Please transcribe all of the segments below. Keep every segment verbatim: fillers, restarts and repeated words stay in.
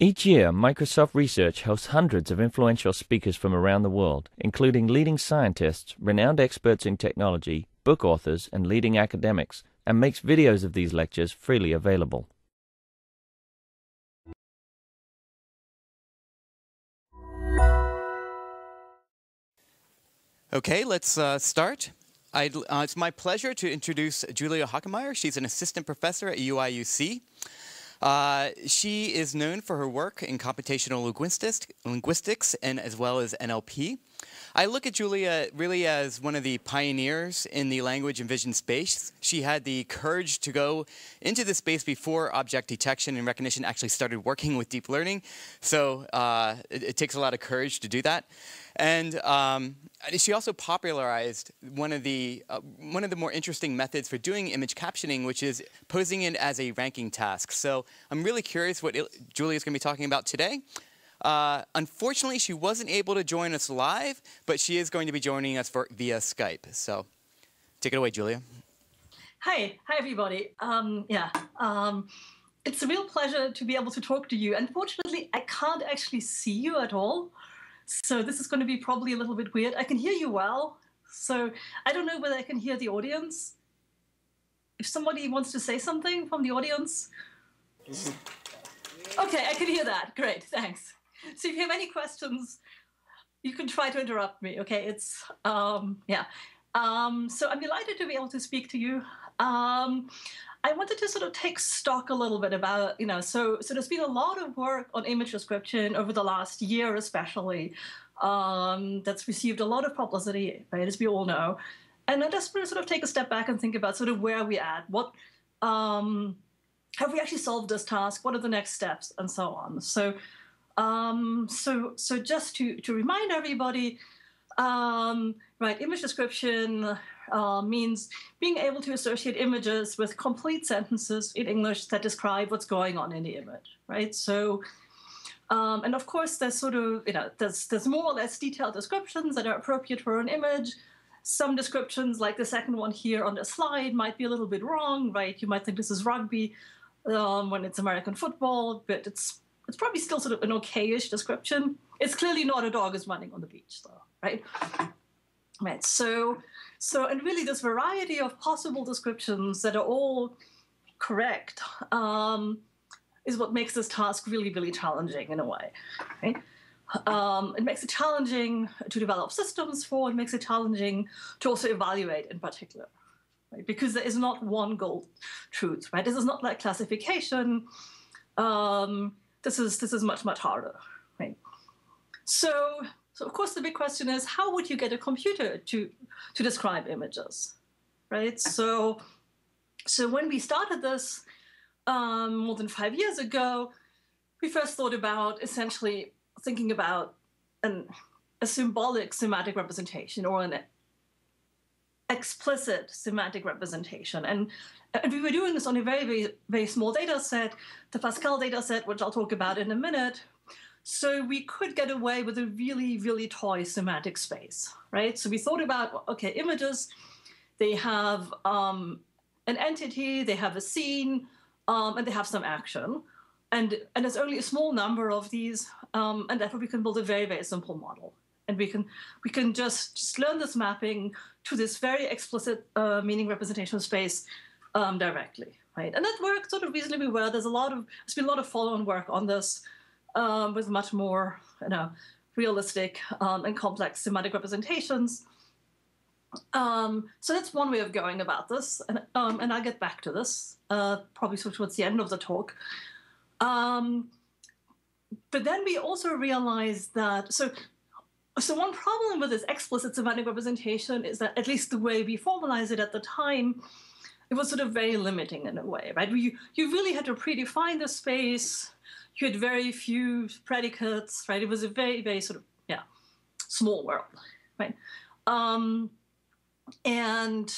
Each year, Microsoft Research hosts hundreds of influential speakers from around the world, including leading scientists, renowned experts in technology, book authors, and leading academics, and makes videos of these lectures freely available. Okay, let's uh, start. I'd, uh, it's my pleasure to introduce Julia Hockemeyer. She's an assistant professor at U I U C. Uh, she is known for her work in computational linguistics, linguistics and as well as N L P. I look at Julia really as one of the pioneers in the language and vision space. She had the courage to go into this space before object detection and recognition actually started working with deep learning. So uh, it, it takes a lot of courage to do that. And um, she also popularized one of the uh, one of the more interesting methods for doing image captioning, which is posing it as a ranking task. So I'm really curious what Julia is going to be talking about today. Uh, unfortunately, she wasn't able to join us live, but she is going to be joining us for, via Skype. So take it away, Julia. Hi, hi everybody. Um, yeah, um, it's a real pleasure to be able to talk to you. Unfortunately, I can't actually see you at all. So this is going to be probably a little bit weird. I can hear you well, so I don't know whether I can hear the audience. If somebody wants to say something from the audience. Okay, I can hear that. Great, thanks. So if you have any questions, you can try to interrupt me, okay? It's, um, yeah. Um, so I'm delighted to be able to speak to you. Um, I wanted to sort of take stock a little bit about, you know, so, so there's been a lot of work on image description over the last year especially, um, that's received a lot of publicity, right, as we all know. And I just want to sort of take a step back and think about sort of where we're at, what, um, have we actually solved this task, what are the next steps, and so on. So, um, so, so just to, to remind everybody, um, right, image description uh, means being able to associate images with complete sentences in English that describe what's going on in the image, right? So, um, and of course, there's sort of, you know, there's, there's more or less detailed descriptions that are appropriate for an image. Some descriptions, like the second one here on the slide, might be a little bit wrong, right? You might think this is rugby um, when it's American football, but it's it's probably still sort of an okay-ish description. It's clearly not a dog is running on the beach, though, right? Right. So, so, and really, this variety of possible descriptions that are all correct um, is what makes this task really, really challenging in a way. Right? Um, it makes it challenging to develop systems for. It makes it challenging to also evaluate in particular, right? Because there is not one gold truth. Right? This is not like classification. Um, this is this is much much harder. Right? So. So of course the big question is, how would you get a computer to, to describe images, right? So, so when we started this um, more than five years ago, we first thought about essentially thinking about an, a symbolic semantic representation or an explicit semantic representation. And, and we were doing this on a very, very, very small data set, the Pascal data set, which I'll talk about in a minute. So we could get away with a really, really toy semantic space, right? So we thought about, okay, images, they have um, an entity, they have a scene, um, and they have some action. And, and there's only a small number of these, um, and therefore we can build a very, very simple model. And we can, we can just, just learn this mapping to this very explicit uh, meaning representation space um, directly, right? And that worked sort of reasonably well. There's a lot of, there's been a lot of follow-on work on this. Um, with much more, you know, realistic um, and complex semantic representations. Um, so that's one way of going about this, and, um, and I'll get back to this, uh, probably towards the end of the talk. Um, but then we also realized that, so, so one problem with this explicit semantic representation is that, at least the way we formalized it at the time, it was sort of very limiting in a way, right? You, you really had to predefine the space. You had very few predicates, right? It was a very, very sort of, yeah, small world, right? Um, and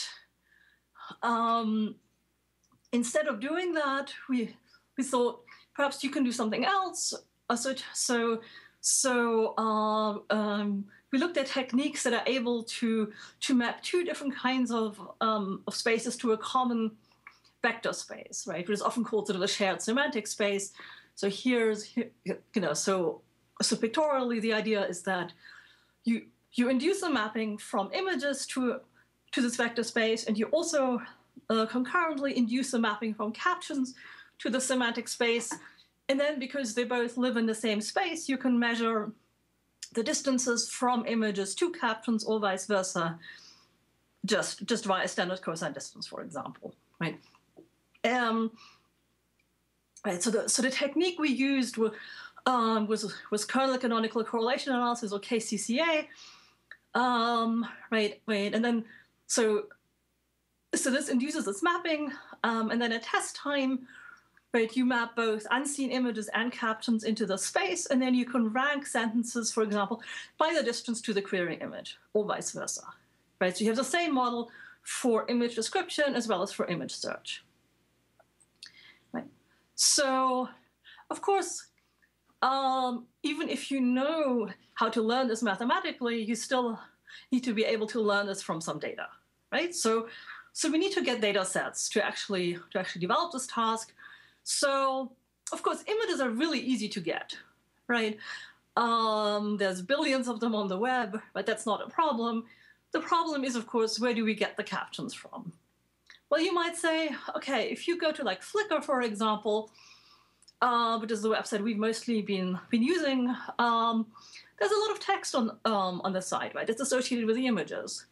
um, instead of doing that, we we thought perhaps you can do something else. Uh, so so so uh, um, we looked at techniques that are able to to map two different kinds of um, of spaces to a common vector space, right? Which is often called sort of a shared semantic space. So here's, you know, so, so pictorially, the idea is that you, you induce a mapping from images to, to this vector space, and you also uh, concurrently induce a mapping from captions to the semantic space. And then because they both live in the same space, you can measure the distances from images to captions or vice versa, just, just via standard cosine distance, for example, right? Um, right, so the, so the technique we used were, um, was, was kernel canonical correlation analysis, or K C C A, um, right, right, and then, so, so this induces this mapping, um, and then at test time, right, you map both unseen images and captions into the space, and then you can rank sentences, for example, by the distance to the query image, or vice versa. Right, so you have the same model for image description as well as for image search. Right. So, of course, um, even if you know how to learn this mathematically, you still need to be able to learn this from some data. Right. So, so we need to get data sets to actually to actually develop this task. So, of course, images are really easy to get, right? Um, there's billions of them on the web, but that's not a problem. The problem is, of course, where do we get the captions from? Well, you might say, okay, if you go to like Flickr, for example, uh, which is the website we've mostly been, been using, um, there's a lot of text on, um, on the site, right? It's associated with the images.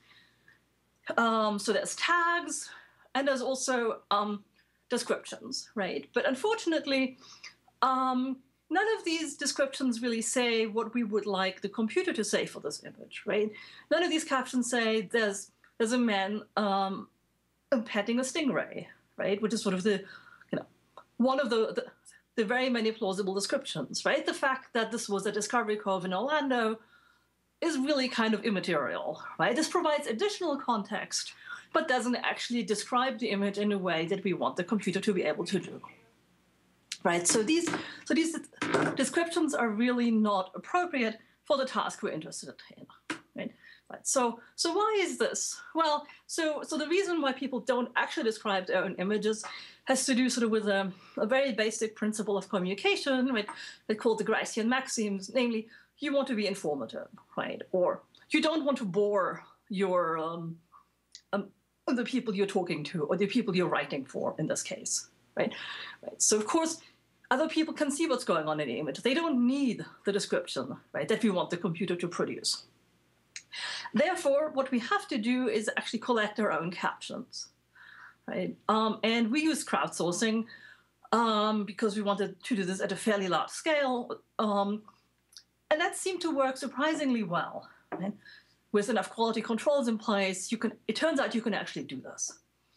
Um, so there's tags, and there's also um, descriptions, right? But unfortunately, um, none of these descriptions really say what we would like the computer to say for this image, right? None of these captions say there's there's a man um, petting a stingray, right? Which is sort of the, you know, one of the, the the very many plausible descriptions, right? The fact that this was a Discovery Cove in Orlando is really kind of immaterial, right? This provides additional context, but doesn't actually describe the image in a way that we want the computer to be able to do. Right, so these, so these descriptions are really not appropriate for the task we're interested in. Right? Right. So, so why is this? Well, so, so the reason why people don't actually describe their own images has to do sort of with a, a very basic principle of communication, right? They're called the Gricean maxims, namely, you want to be informative, right? Or you don't want to bore your um, um, the people you're talking to or the people you're writing for in this case, right? Right. So of course, other people can see what's going on in the image. They don't need the description, right, that we want the computer to produce. Therefore, what we have to do is actually collect our own captions, right? Um, and we use crowdsourcing um, because we wanted to do this at a fairly large scale. Um, and that seemed to work surprisingly well, right? With enough quality controls in place, you can, it turns out you can actually do this.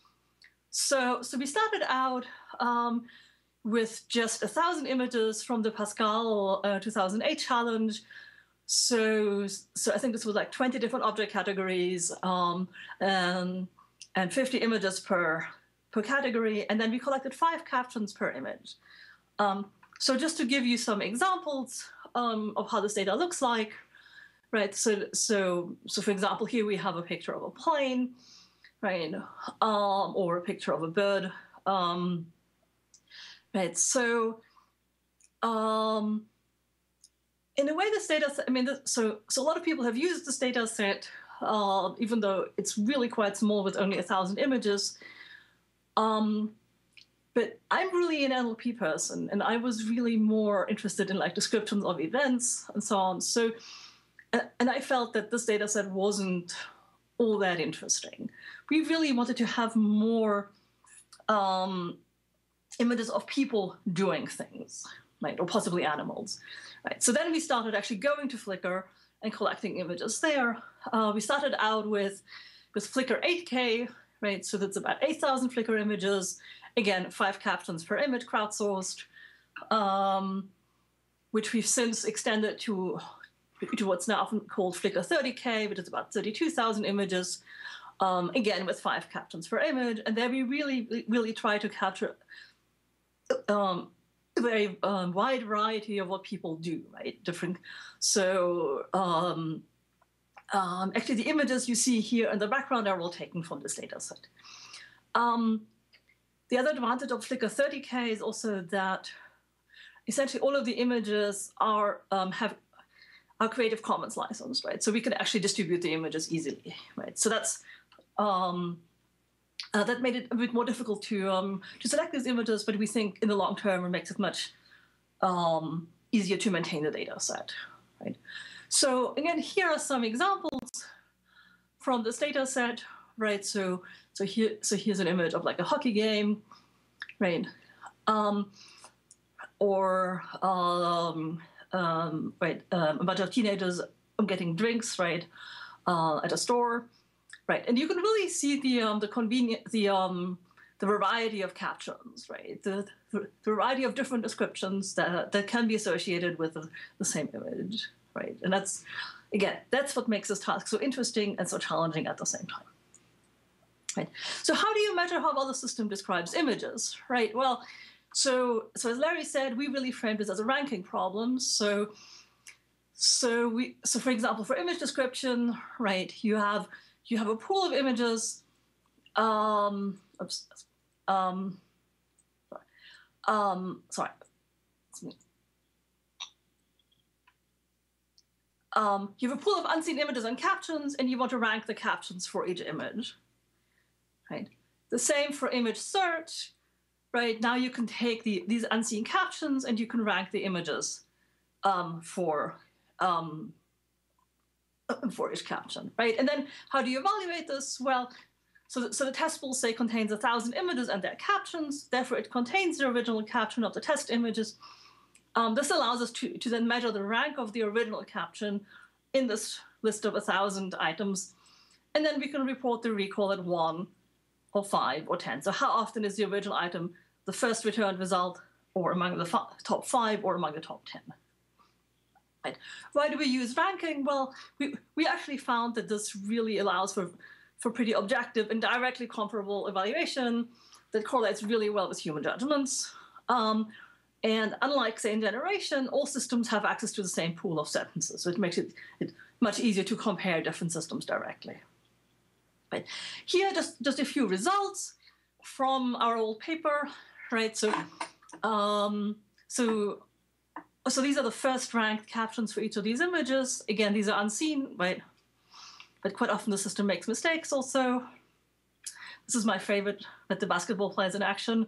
So, so we started out um, with just a thousand images from the Pascal uh, two thousand eight challenge. So, so I think this was like twenty different object categories um, and, and fifty images per, per category. And then we collected five captions per image. Um, so just to give you some examples um, of how this data looks like, right? So, so, so for example, here we have a picture of a plane, right? Um, or a picture of a bird. Um, right. So, um, in a way, this data set, I mean, this, so, so a lot of people have used this data set, uh, even though it's really quite small with only a thousand images. Um, but I'm really an N L P person, and I was really more interested in like descriptions of events and so on. So, and I felt that this data set wasn't all that interesting. We really wanted to have more um, images of people doing things, right, or possibly animals. Right. So then we started actually going to Flickr and collecting images there. Uh, we started out with, with Flickr eight K, right? So that's about eight thousand Flickr images. Again, five captions per image crowdsourced, um, which we've since extended to, to what's now often called Flickr thirty K, which is about thirty-two thousand images, um, again, with five captions per image. And there we really, really try to capture um, a very um, wide variety of what people do, right? Different. So um, um, actually, the images you see here in the background are all taken from this data set. Um, the other advantage of Flickr thirty K is also that essentially all of the images are um, have are Creative Commons licensed, right? So we can actually distribute the images easily, right? So that's um, uh, that made it a bit more difficult to um, to select these images, but we think in the long term it makes it much um, easier to maintain the data set, right? So again, here are some examples from this data set, right? So so here so here's an image of like a hockey game, right? Um, or um, um, right, um, a bunch of teenagers getting drinks, right, uh, at a store, right, and you can really see the um, the convenient the um, the variety of captions, right, the, the variety of different descriptions that that can be associated with the, the same image, right, and that's again that's what makes this task so interesting and so challenging at the same time. Right. So how do you measure how well the system describes images, right? Well. So, so as Larry said, we really framed this as a ranking problem. So, so we, so for example, for image description, right? You have you have a pool of images. Um, oops, um, sorry, um, sorry. Um, you have a pool of unseen images and captions, and you want to rank the captions for each image, right? The same for image search. Right, now you can take the, these unseen captions and you can rank the images um, for, um, for each caption, right? And then how do you evaluate this? Well, so the, so the test pool, say, contains a thousand images and their captions. Therefore, it contains the original caption of the test images. Um, this allows us to, to then measure the rank of the original caption in this list of a thousand items. And then we can report the recall at one or five or ten. So how often is the original item the first returned result, or among the f- top five, or among the top ten? Right. Why do we use ranking? Well, we, we actually found that this really allows for, for pretty objective and directly comparable evaluation that correlates really well with human judgments. Um, and unlike, say, in generation, all systems have access to the same pool of sentences, so it makes it, it much easier to compare different systems directly. Right. Here, just, just a few results from our old paper. Right, so, um, so, so these are the first ranked captions for each of these images. Again, these are unseen, right? But quite often the system makes mistakes also. This is my favorite, that the basketball players in action.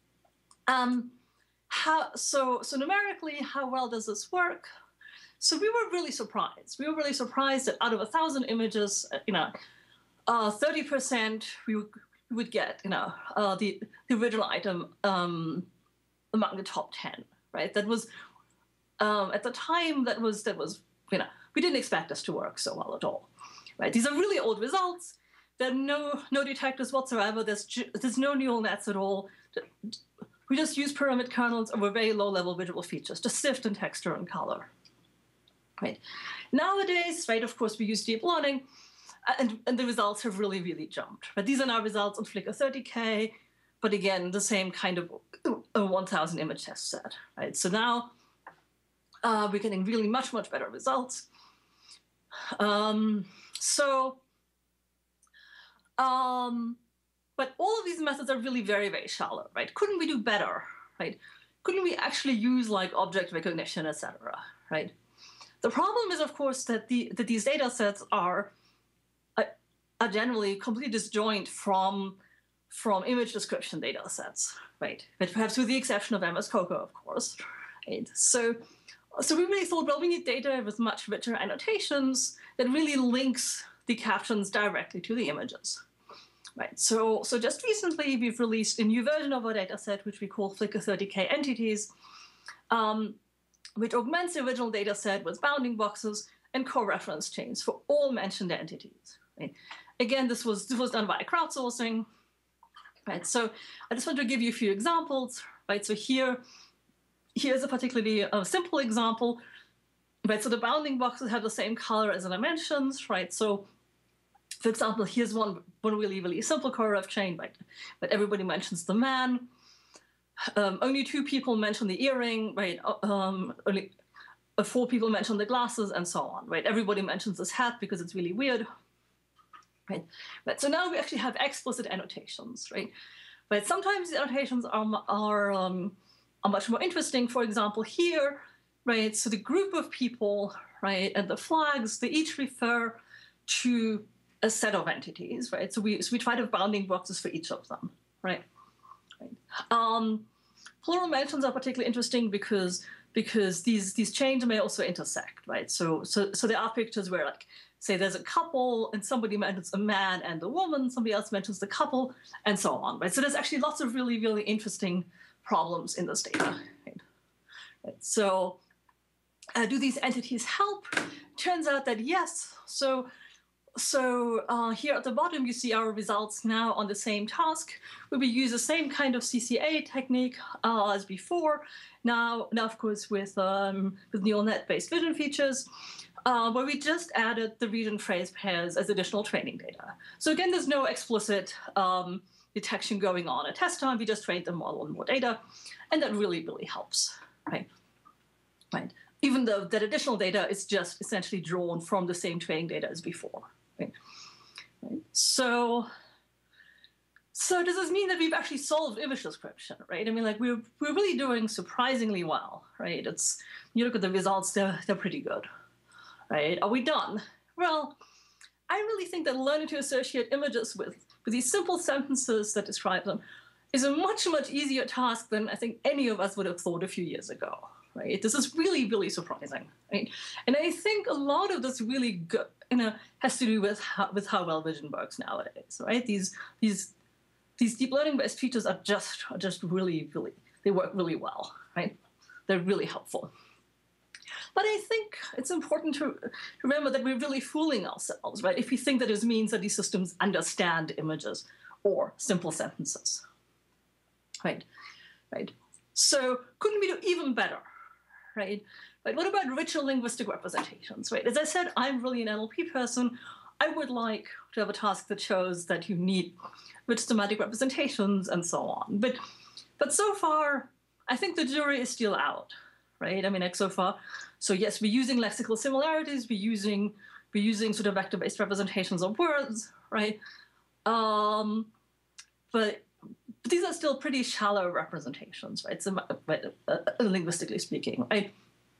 Um, how, so, so numerically, how well does this work? So we were really surprised. We were really surprised that out of a thousand images, you know, uh, thirty percent we would, we would get, you know, uh, the, the original item um, among the top ten, right? That was, um, at the time, that was, that was, you know, we didn't expect this to work so well at all, right? These are really old results. There are no, no detectors whatsoever. There's, ju- there's no neural nets at all. We just use pyramid kernels over very low-level visual features to sift in texture and color, right? Nowadays, right, of course, we use deep learning, And, and the results have really, really jumped. But these are now results on Flickr thirty K, but again, the same kind of a one thousand image test set, right? So now uh, we're getting really much, much better results. Um, so, um, but all of these methods are really very, very shallow, right? Couldn't we do better, right? Couldn't we actually use like object recognition, et cetera, right? The problem is, of course, that, the, that these data sets are are generally completely disjoint from, from image description data sets, right? But perhaps with the exception of M S COCO, of course, right? So, so we really thought, well, we need data with much richer annotations that really links the captions directly to the images, right? So, so just recently, we've released a new version of our data set, which we call Flickr thirty K entities, um, which augments the original data set with bounding boxes and co-reference chains for all mentioned entities, right? Again, this was, this was done via crowdsourcing, right? So I just want to give you a few examples, right? So here, here's a particularly uh, simple example, right? So the bounding boxes have the same color as the dimensions, right? So, for example, here's one, one really, really simple co-ref chain, right? But everybody mentions the man. Um, only two people mention the earring, right? Um, only uh, four people mention the glasses, and so on, right? Everybody mentions this hat because it's really weird. Right. But so now we actually have explicit annotations, right? But sometimes the annotations are, are um, are much more interesting. For example, here, right, so the group of people, right, and the flags, they each refer to a set of entities, right? So we, so we try to have bounding boxes for each of them, right? right. Um, plural mentions are particularly interesting because because these these chains may also intersect, right? So so so there are pictures where, like, say there's a couple and somebody mentions a man and a woman, somebody else mentions the couple, and so on, right? So there's actually lots of really, really interesting problems in this data, right? right. So uh, do these entities help? Turns out that yes. So So uh, here at the bottom, you see our results now on the same task, where we use the same kind of C C A technique uh, as before. Now, now of course, with um, with neural net-based vision features, uh, where we just added the region phrase pairs as additional training data. So again, there's no explicit um, detection going on at test time. We just trained the model on more data, and that really, really helps, right? Right. Even though that additional data is just essentially drawn from the same training data as before. Right. Right. So, so does this mean that we've actually solved image description, right? I mean, like, we're we're really doing surprisingly well, right? It's, you look at the results, they're they're pretty good, right? Are we done? Well, I really think that learning to associate images with with these simple sentences that describe them is a much much easier task than I think any of us would have thought a few years ago. Right? This is really, really surprising, right? And I think a lot of this really good, you know, has to do with how, with how well vision works nowadays, right? These these these deep learning-based features are just are just really, really, they work really well, right? They're really helpful. But I think it's important to remember that we're really fooling ourselves, right? If we think that it means that these systems understand images or simple sentences, right? Right. So couldn't we do even better? Right? But what about richer linguistic representations, right? As I said, I'm really an N L P person. I would like to have a task that shows that you need rich semantic representations and so on. But, but so far, I think the jury is still out, right? I mean, like, so far. So yes, we're using lexical similarities. We're using we're using sort of vector-based representations of words, right? Um, but But these are still pretty shallow representations, right? So, uh, linguistically speaking, right?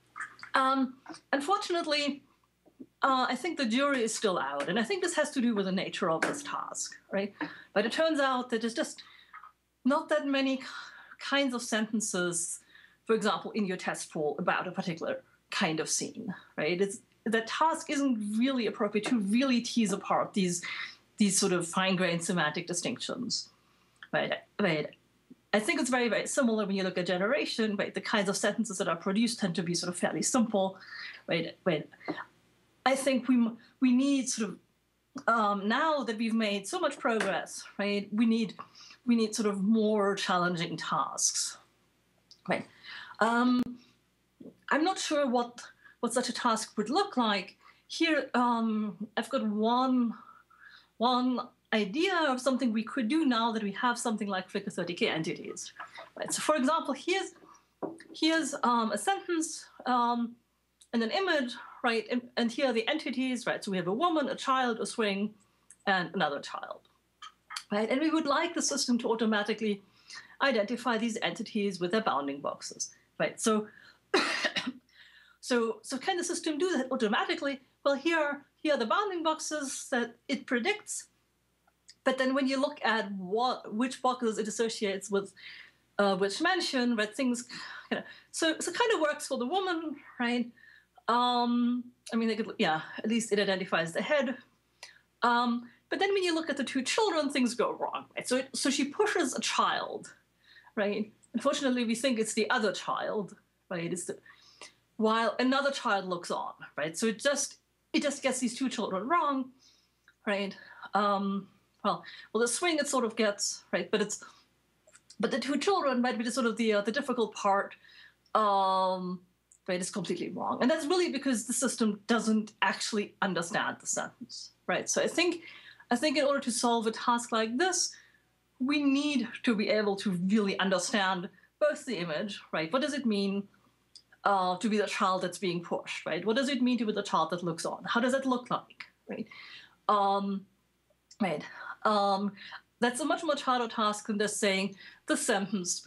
Um, unfortunately, uh, I think the jury is still out, and I think this has to do with the nature of this task, right? But it turns out that there's just not that many kinds of sentences, for example, in your test pool about a particular kind of scene, right? It's, that task isn't really appropriate to really tease apart these, these sort of fine-grained semantic distinctions. Right, right. I think it's very, very similar when you look at generation, right? The kinds of sentences that are produced tend to be sort of fairly simple, right? Right. I think we we need sort of um, now that we've made so much progress, right? We need we need sort of more challenging tasks, right? Um, I'm not sure what what such a task would look like. Here, um, I've got one one. idea of something we could do now that we have something like Flickr thirty K entities. Right? So for example, here's, here's um, a sentence um, and an image, right? And, and here are the entities, right? So we have a woman, a child, a swing, and another child, right? And we would like the system to automatically identify these entities with their bounding boxes, right? So, so, so can the system do that automatically? Well, here, here are the bounding boxes that it predicts. But then when you look at what, which boxes it associates with uh, which mention, right, things, you know, so, so it kind of works for the woman, right? Um, I mean, they could, yeah, at least it identifies the head. Um, but then when you look at the two children, things go wrong, right? So, it, so she pushes a child, right? Unfortunately, we think it's the other child, right? It's the, while another child looks on, right? So it just, it just gets these two children wrong, right? Um, Well, well, the swing it sort of gets, right, but it's, but the two children might be the sort of the uh, the difficult part, um, right, is completely wrong, and that's really because the system doesn't actually understand the sentence, right? So I think, I think in order to solve a task like this, we need to be able to really understand both the image, right? What does it mean uh, to be the child that's being pushed, right? What does it mean to be the child that looks on? How does that look like, right? Um, right. Um, that's a much, much harder task than just saying the sentence, which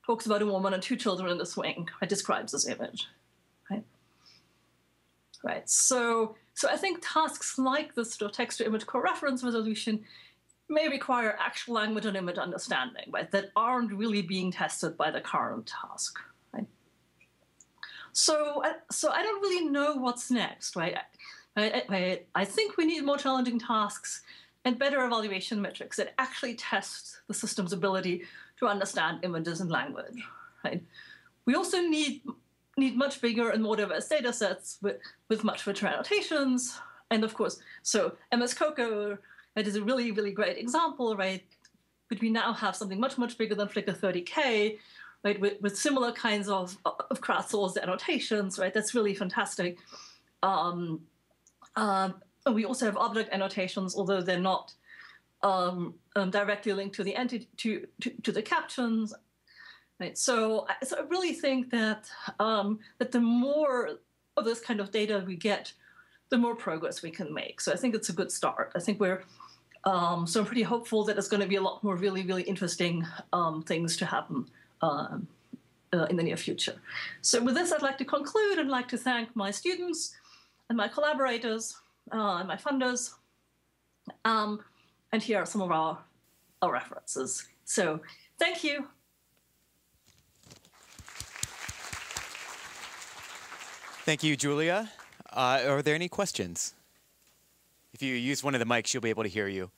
talks about a woman and two children in the swing. It describes this image, right? Right. So, so I think tasks like this sort of text-to-image coreference resolution may require actual language and image understanding, right? That aren't really being tested by the current task, right? So, so I don't really know what's next, right? I, I, I think we need more challenging tasks and better evaluation metrics that actually test the system's ability to understand images and language, right? We also need, need much bigger and more diverse data sets with, with much richer annotations. And of course, so M S Coco, that is a really, really great example, right? But we now have something much, much bigger than Flickr thirty K, right? With, with similar kinds of, of crowdsourced annotations, right? That's really fantastic. Um, um, we also have object annotations, although they're not um, um, directly linked to the entity to, to, to the captions. Right. So, so I really think that um, that the more of this kind of data we get, the more progress we can make. So I think it's a good start. I think we're um, so I'm pretty hopeful that there's going to be a lot more really, really interesting um, things to happen um, uh, in the near future. So with this, I'd like to conclude and like to thank my students and my collaborators uh, and my funders. Um, and here are some of our, our references. So thank you. Thank you, Julia. Uh, are there any questions? If you use one of the mics, you'll be able to hear you.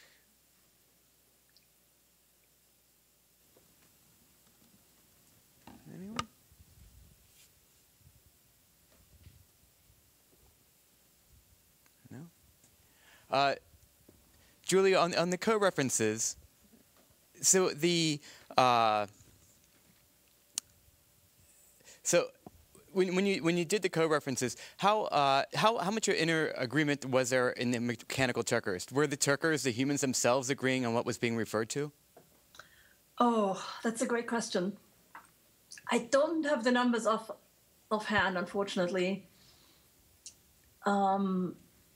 Anyone? No? Uh, Julia, on, on the co-references, so the, uh, so, When, when you when you did the co-references, how uh, how how much of inner agreement was there in the mechanical checkers? Were the checkers, the humans themselves, agreeing on what was being referred to? Oh, that's a great question. I don't have the numbers off offhand, unfortunately. Um,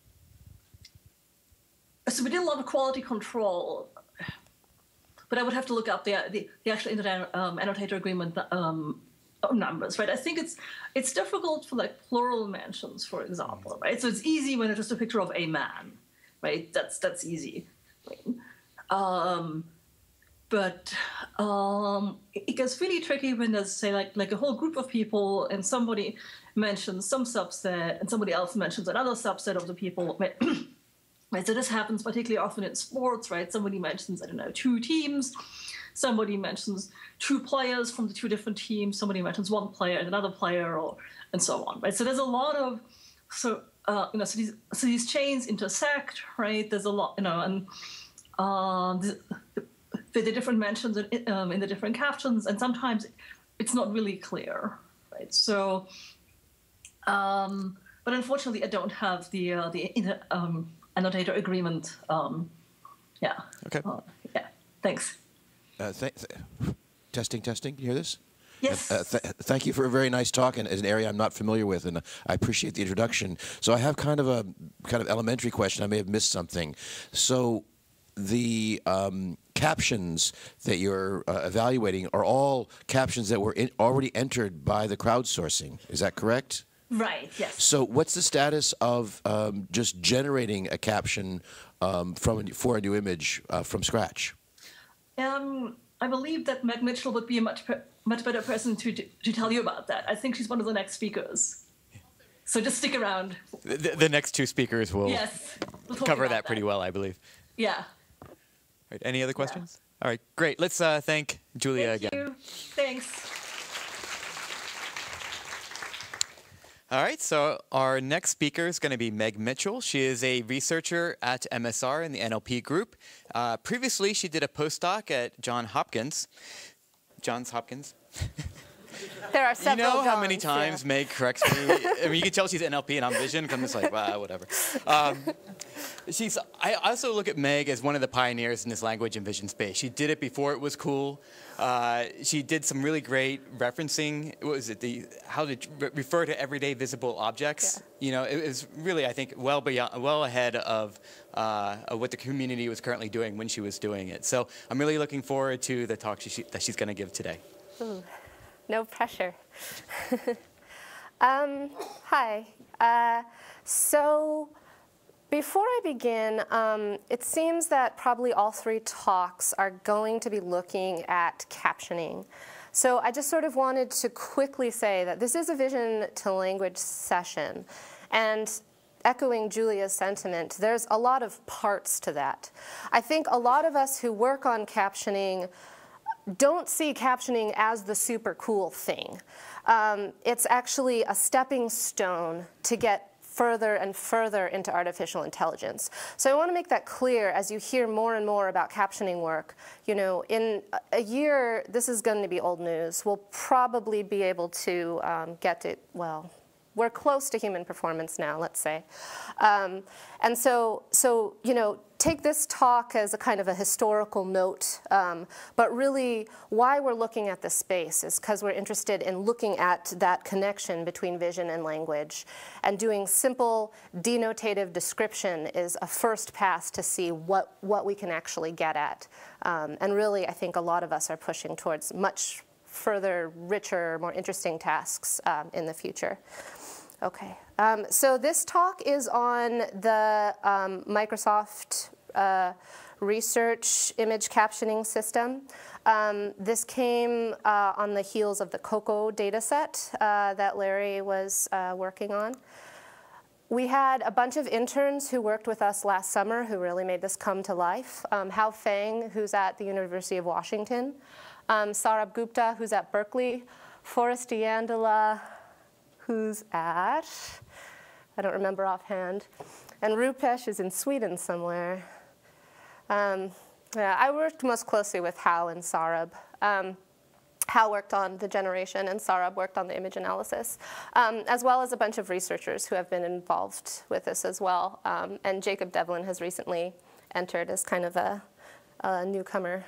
so we did a lot of quality control, but I would have to look up the the, the actual internet um, annotator agreement. Um, numbers, right? I think it's it's difficult for like plural mentions, for example, right? So it's easy when it's just a picture of a man, right? That's that's easy. Um, but um, it gets really tricky when there's say like like a whole group of people and somebody mentions some subset and somebody else mentions another subset of the people. Right? So this happens particularly often in sports, right? Somebody mentions, I don't know, two teams. Somebody mentions two players from the two different teams. Somebody mentions one player and another player, or and so on, right? So there's a lot of so uh, you know so these so these chains intersect, right? There's a lot, you know, and uh, the, the, the different mentions in, um, in the different captions, and sometimes it's not really clear, right? So, um, but unfortunately, I don't have the uh, the um, annotator agreement. Um, yeah. Okay. Uh, yeah. Thanks. Uh, th th testing, testing. You hear this? Yes. Uh, th thank you for a very nice talk, and an area I'm not familiar with, and I appreciate the introduction. So I have kind of a kind of elementary question. I may have missed something. So the um, captions that you're uh, evaluating are all captions that were in, already entered by the crowdsourcing. Is that correct? Right. Yes. So what's the status of um, just generating a caption um, from a, for a new image uh, from scratch? Um, I believe that Meg Mitchell would be a much much better person to to tell you about that. I think she's one of the next speakers. So just stick around. The, the next two speakers will yes, we'll cover that, that pretty well, I believe. Yeah. Right, any other questions? Yeah. All right, great. Let's uh, thank Julia Thank again. You. Thanks. All right, so our next speaker is going to be Meg Mitchell. She is a researcher at M S R in the N L P group. Uh, previously, she did a postdoc at Johns Hopkins. Johns Hopkins? There are several You know how Johns, many times yeah. Meg corrects me? I mean, you can tell she's N L P and I'm Vision, because I'm just like, wow, whatever. Um, she's. I also look at Meg as one of the pioneers in this language and vision space. She did it before it was cool. Uh, she did some really great referencing. What was it? The how to re refer to everyday visible objects. Yeah. You know, it was really, I think, well beyond, well ahead of, uh, of what the community was currently doing when she was doing it. So I'm really looking forward to the talk she, that she's going to give today. Ooh, no pressure. um, hi. Uh, so before I begin, um, it seems that probably all three talks are going to be looking at captioning. So I just sort of wanted to quickly say that this is a vision to language session. And echoing Julia's sentiment, there's a lot of parts to that. I think a lot of us who work on captioning don't see captioning as the super cool thing. Um, it's actually a stepping stone to get further and further into artificial intelligence. So I want to make that clear as you hear more and more about captioning work. You know, in a year, this is going to be old news. We'll probably be able to um, get it, well, we're close to human performance now, let's say. Um, and so, so, you know, take this talk as a kind of a historical note, um, but really why we're looking at this space is because we're interested in looking at that connection between vision and language. And doing simple denotative description is a first pass to see what, what we can actually get at. Um, and really, I think a lot of us are pushing towards much further, richer, more interesting tasks um, in the future. Okay, um, so this talk is on the um, Microsoft uh, Research Image Captioning System. Um, this came uh, on the heels of the COCO dataset uh, that Larry was uh, working on. We had a bunch of interns who worked with us last summer who really made this come to life. Um, Hao Feng, who's at the University of Washington. Um, Saurabh Gupta, who's at Berkeley. Forrest Yandala, who's at, I don't remember offhand. And Rupesh is in Sweden somewhere. Um, yeah, I worked most closely with Hao and Saurabh. Um, Hao worked on the generation, and Saurabh worked on the image analysis, um, as well as a bunch of researchers who have been involved with this as well. Um, and Jacob Devlin has recently entered as kind of a, a newcomer,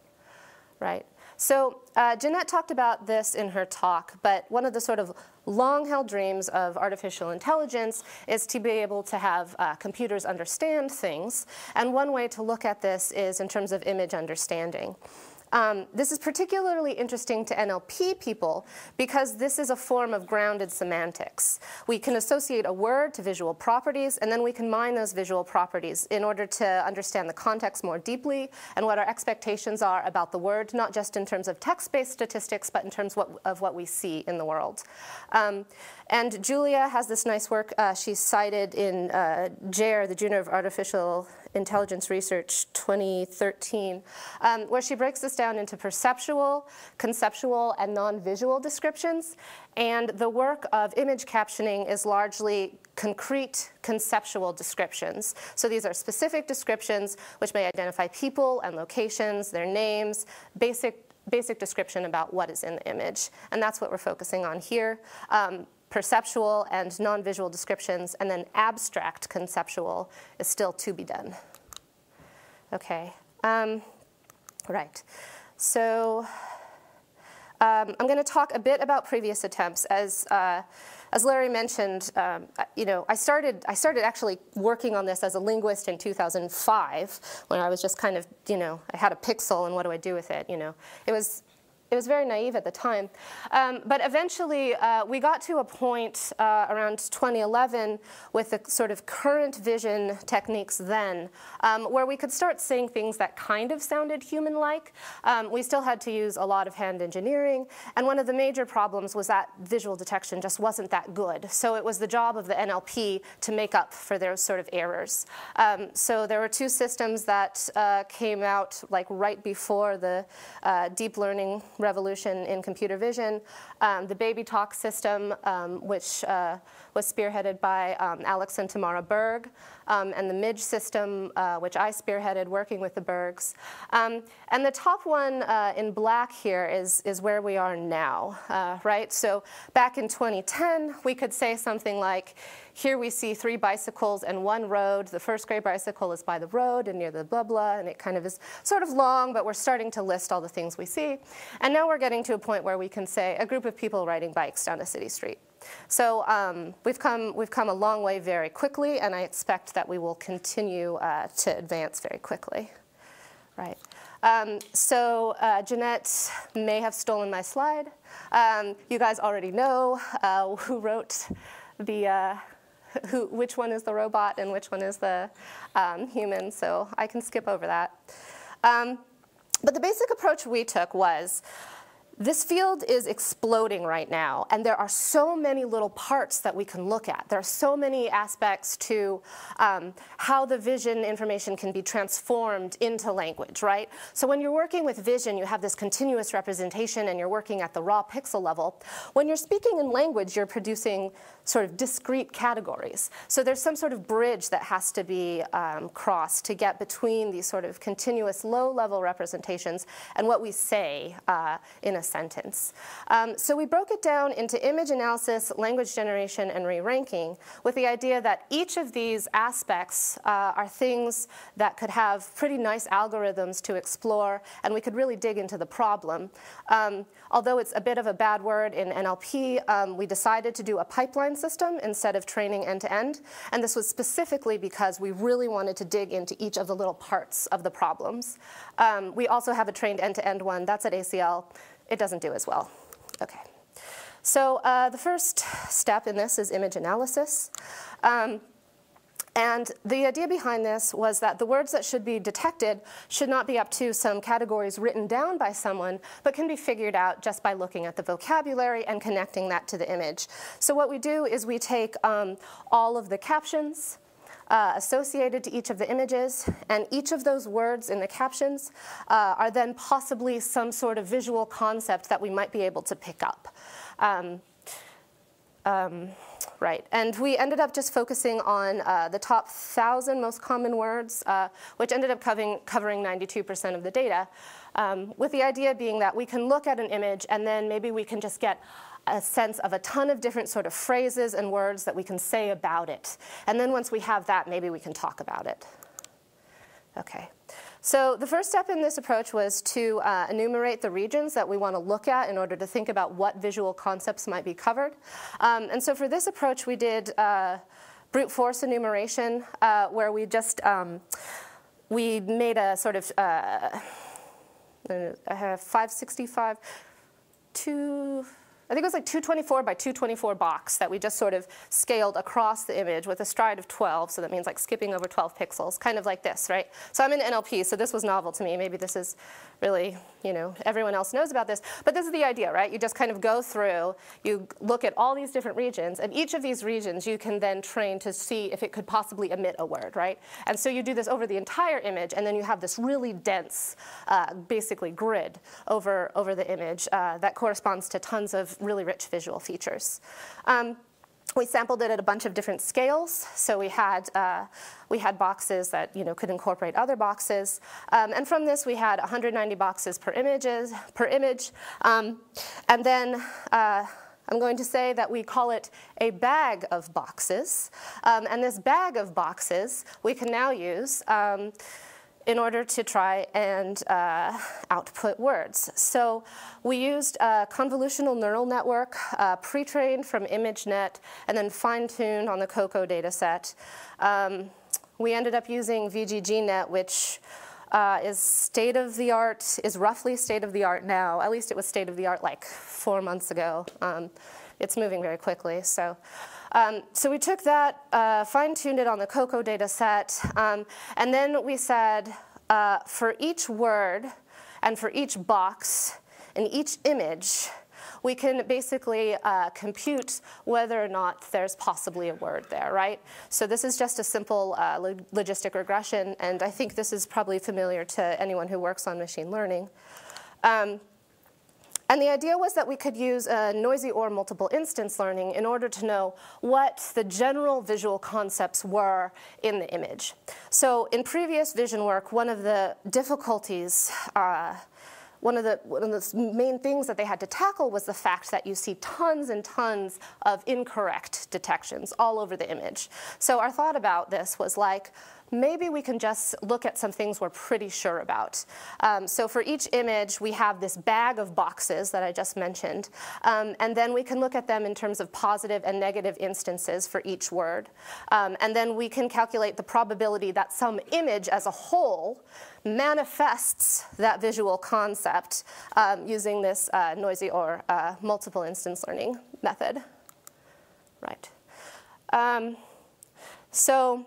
right? So uh, Jeanette talked about this in her talk, but one of the sort of long-held dreams of artificial intelligence is to be able to have uh, computers understand things. And one way to look at this is in terms of image understanding. Um, this is particularly interesting to N L P people because this is a form of grounded semantics. We can associate a word to visual properties, and then we can mine those visual properties in order to understand the context more deeply and what our expectations are about the word, not just in terms of text-based statistics, but in terms what, of what we see in the world. Um, and Julia has this nice work uh, she's cited in uh, J A R E, the Journal of Artificial Intelligence Research twenty thirteen, um, where she breaks this down into perceptual, conceptual, and non-visual descriptions. And the work of image captioning is largely concrete conceptual descriptions. So these are specific descriptions which may identify people and locations, their names, basic, basic description about what is in the image. And that's what we're focusing on here. Um, Perceptual and non-visual descriptions, and then abstract conceptual is still to be done. Okay, um, right. So um, I'm going to talk a bit about previous attempts. As uh, as Larry mentioned, um, you know, I started I started actually working on this as a linguist in two thousand five when I was just kind of, you know, I had a pixel and what do I do with it? You know, it was. It was very naive at the time. Um, but eventually, uh, we got to a point uh, around twenty eleven with the sort of current vision techniques then, um, where we could start saying things that kind of sounded human-like. Um, we still had to use a lot of hand engineering. And one of the major problems was that visual detection just wasn't that good. So it was the job of the N L P to make up for those sort of errors. Um, so there were two systems that uh, came out like right before the uh, deep learning revolution in computer vision. Um, the Baby Talk system, um, which uh, was spearheaded by um, Alex and Tamara Berg, um, and the Midge system, uh, which I spearheaded working with the Bergs. Um, and the top one uh, in black here is, is where we are now, uh, right? So back in twenty ten, we could say something like, here we see three bicycles and one road. The first gray bicycle is by the road and near the blah, blah, and it kind of is sort of long, but we're starting to list all the things we see. And now we're getting to a point where we can say a group of people riding bikes down a city street. So um, we've come we've come a long way very quickly, and I expect that we will continue uh, to advance very quickly, right? Um, so uh, Jeanette may have stolen my slide. Um, you guys already know uh, who wrote the, uh, who, which one is the robot and which one is the um, human, so I can skip over that. Um, but the basic approach we took was, this field is exploding right now, and there are so many little parts that we can look at. There are so many aspects to um, how the vision information can be transformed into language, right? So when you're working with vision, you have this continuous representation, and you're working at the raw pixel level. When you're speaking in language, you're producing sort of discrete categories. So there's some sort of bridge that has to be um, crossed to get between these sort of continuous low-level representations and what we say uh, in a sentence. Um, so we broke it down into image analysis, language generation, and re-ranking, with the idea that each of these aspects uh, are things that could have pretty nice algorithms to explore, and we could really dig into the problem. Um, although it's a bit of a bad word in N L P, um, we decided to do a pipeline system instead of training end-to-end, and this was specifically because we really wanted to dig into each of the little parts of the problems. Um, we also have a trained end-to-end one. That's at A C L. It doesn't do as well. Okay. So uh, the first step in this is image analysis. Um, And the idea behind this was that the words that should be detected should not be up to some categories written down by someone, but can be figured out just by looking at the vocabulary and connecting that to the image. So what we do is we take um, all of the captions uh, associated to each of the images, and each of those words in the captions uh, are then possibly some sort of visual concept that we might be able to pick up. Um, um, Right, and we ended up just focusing on uh, the top thousand most common words, uh, which ended up covering, covering ninety-two percent of the data, um, with the idea being that we can look at an image and then maybe we can just get a sense of a ton of different sort of phrases and words that we can say about it. And then once we have that, maybe we can talk about it. Okay. So the first step in this approach was to uh, enumerate the regions that we want to look at in order to think about what visual concepts might be covered. Um, and so for this approach, we did uh, brute force enumeration, uh, where we just um, we made a sort of uh, uh, five sixty-five, two. I think it was like two twenty-four by two twenty-four box that we just sort of scaled across the image with a stride of twelve, so that means like skipping over twelve pixels, kind of like this, right? So I'm in N L P, so this was novel to me. Maybe this is really, you know, everyone else knows about this. But this is the idea, right? You just kind of go through, you look at all these different regions, and each of these regions you can then train to see if it could possibly emit a word, right? And so you do this over the entire image, and then you have this really dense, uh, basically grid over, over the image uh, that corresponds to tons of really rich visual features. Um, we sampled it at a bunch of different scales. So we had, uh, we had boxes that you know, could incorporate other boxes. Um, and from this, we had one hundred ninety boxes per, images, per image. Um, and then uh, I'm going to say that we call it a bag of boxes. Um, and this bag of boxes we can now use um, in order to try and uh, output words. So we used a convolutional neural network, uh, pre-trained from ImageNet, and then fine-tuned on the COCO data set. Um, we ended up using V G G net, which uh, is state-of-the-art, is roughly state-of-the-art now. At least it was state-of-the-art like four months ago. Um, it's moving very quickly. So. Um, so we took that, uh, fine-tuned it on the COCO data set, um, and then we said uh, for each word and for each box in each image, we can basically uh, compute whether or not there's possibly a word there, right? So this is just a simple uh, log logistic regression, and I think this is probably familiar to anyone who works on machine learning. Um, And the idea was that we could use a noisy or multiple instance learning in order to know what the general visual concepts were in the image. So in previous vision work, one of the difficulties, uh, one of the, one of the main things that they had to tackle was the fact that you see tons and tons of incorrect detections all over the image. So our thought about this was like, maybe we can just look at some things we're pretty sure about. Um, so for each image, we have this bag of boxes that I just mentioned. Um, and then we can look at them in terms of positive and negative instances for each word. Um, and then we can calculate the probability that some image as a whole manifests that visual concept um, using this uh, noisy or uh, multiple instance learning method. Right. Um, so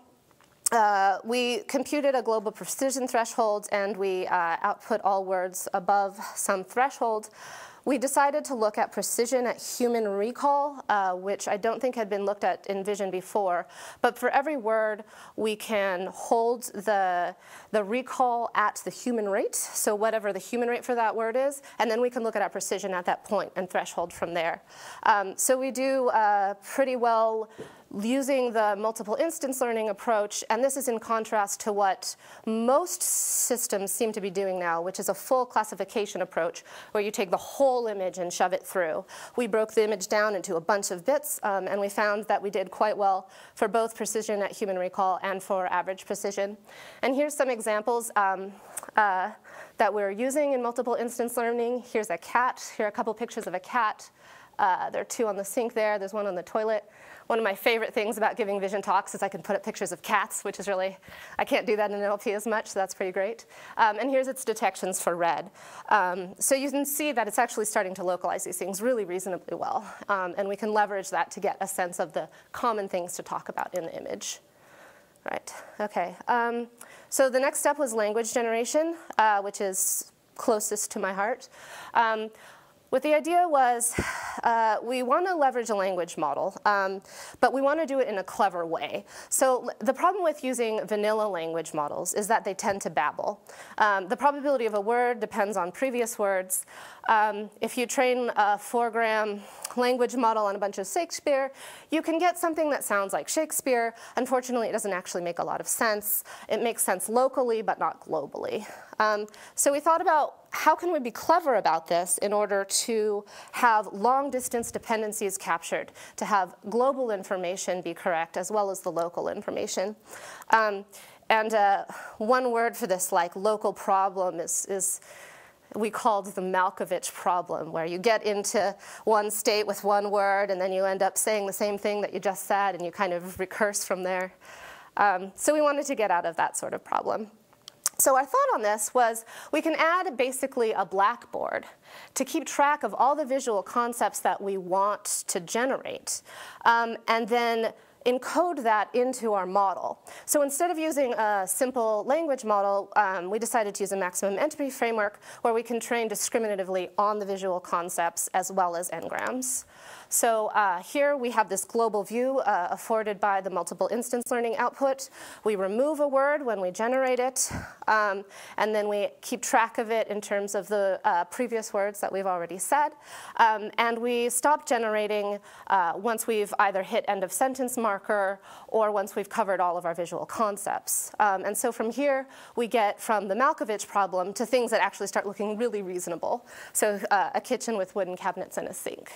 uh, we computed a global precision threshold, and we uh, output all words above some threshold. We decided to look at precision at human recall, uh, which I don't think had been looked at in vision before. But for every word, we can hold the, the recall at the human rate, so whatever the human rate for that word is, and then we can look at our precision at that point and threshold from there. Um, so we do uh, pretty well using the multiple instance learning approach, and this is in contrast to what most systems seem to be doing now, which is a full classification approach where you take the whole image and shove it through. We broke the image down into a bunch of bits, um, and we found that we did quite well for both precision at human recall and for average precision. And here's some examples um, uh, that we're using in multiple instance learning. Here's a cat. Here are a couple pictures of a cat. Uh, there are two on the sink there. There's one on the toilet. One of my favorite things about giving vision talks is I can put up pictures of cats, which is really, I can't do that in N L P as much, so that's pretty great. Um, and here's its detections for red. Um, so you can see that it's actually starting to localize these things really reasonably well. Um, and we can leverage that to get a sense of the common things to talk about in the image. Right, okay. Um, so the next step was language generation, uh, which is closest to my heart. Um, What the idea was, uh, we want to leverage a language model, um, but we want to do it in a clever way. So the problem with using vanilla language models is that they tend to babble. Um, the probability of a word depends on previous words. Um, if you train a four-gram language model on a bunch of Shakespeare, you can get something that sounds like Shakespeare. Unfortunately, it doesn't actually make a lot of sense. It makes sense locally, but not globally. Um, so we thought about how can we be clever about this in order to have long-distance dependencies captured, to have global information be correct as well as the local information. Um, and uh, one word for this, like local problem, is, is we called the Malkovich problem, where you get into one state with one word and then you end up saying the same thing that you just said and you kind of recurse from there. Um, so we wanted to get out of that sort of problem. So our thought on this was we can add basically a blackboard to keep track of all the visual concepts that we want to generate, um, and then encode that into our model. So instead of using a simple language model, um, we decided to use a maximum entropy framework where we can train discriminatively on the visual concepts as well as n-grams. So uh, here we have this global view uh, afforded by the multiple instance learning output. We remove a word when we generate it, um, and then we keep track of it in terms of the uh, previous words that we've already said. Um, and we stop generating uh, once we've either hit end of sentence marker or once we've covered all of our visual concepts. Um, and so from here, we get from the Malkovich problem to things that actually start looking really reasonable. So uh, a kitchen with wooden cabinets and a sink.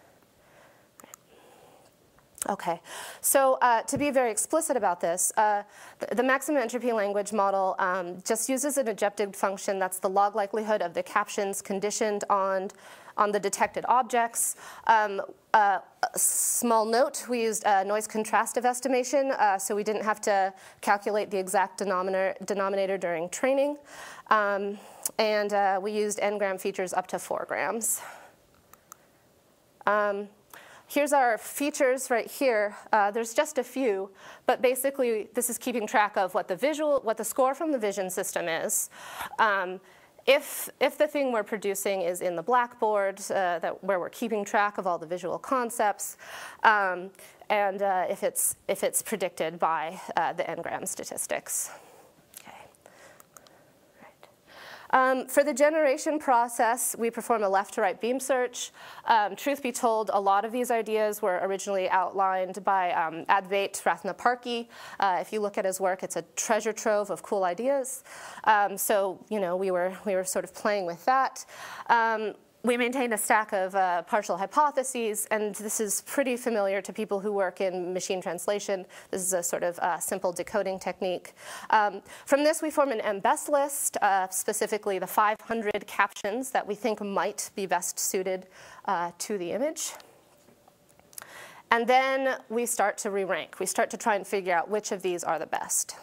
Okay, so uh, to be very explicit about this, uh, the, the maximum entropy language model um, just uses an objective function that's the log likelihood of the captions conditioned on, on the detected objects. Um, uh, a small note, we used uh, noise contrastive estimation, uh, so we didn't have to calculate the exact denominator, denominator during training. Um, and uh, we used n-gram features up to four grams. Um, Here's our features right here. Uh, there's just a few, but basically this is keeping track of what the visual, what the score from the vision system is. Um, if, if the thing we're producing is in the blackboard, uh, that, where we're keeping track of all the visual concepts, um, and uh, if, it's, if it's predicted by uh, the n-gram statistics. Um, for the generation process, we perform a left-to-right beam search. Um, truth be told, a lot of these ideas were originally outlined by um, Advait Rathnapakdee. Uh, if you look at his work, it's a treasure trove of cool ideas. Um, so, you know, we were, we were sort of playing with that. Um, we maintained a stack of uh, partial hypotheses, and this is pretty familiar to people who work in machine translation. This is a sort of uh, simple decoding technique. Um, from this, we form an M best list, uh, specifically the five hundred captions that we think might be best suited uh, to the image. And then we start to re-rank. We start to try and figure out which of these are the best.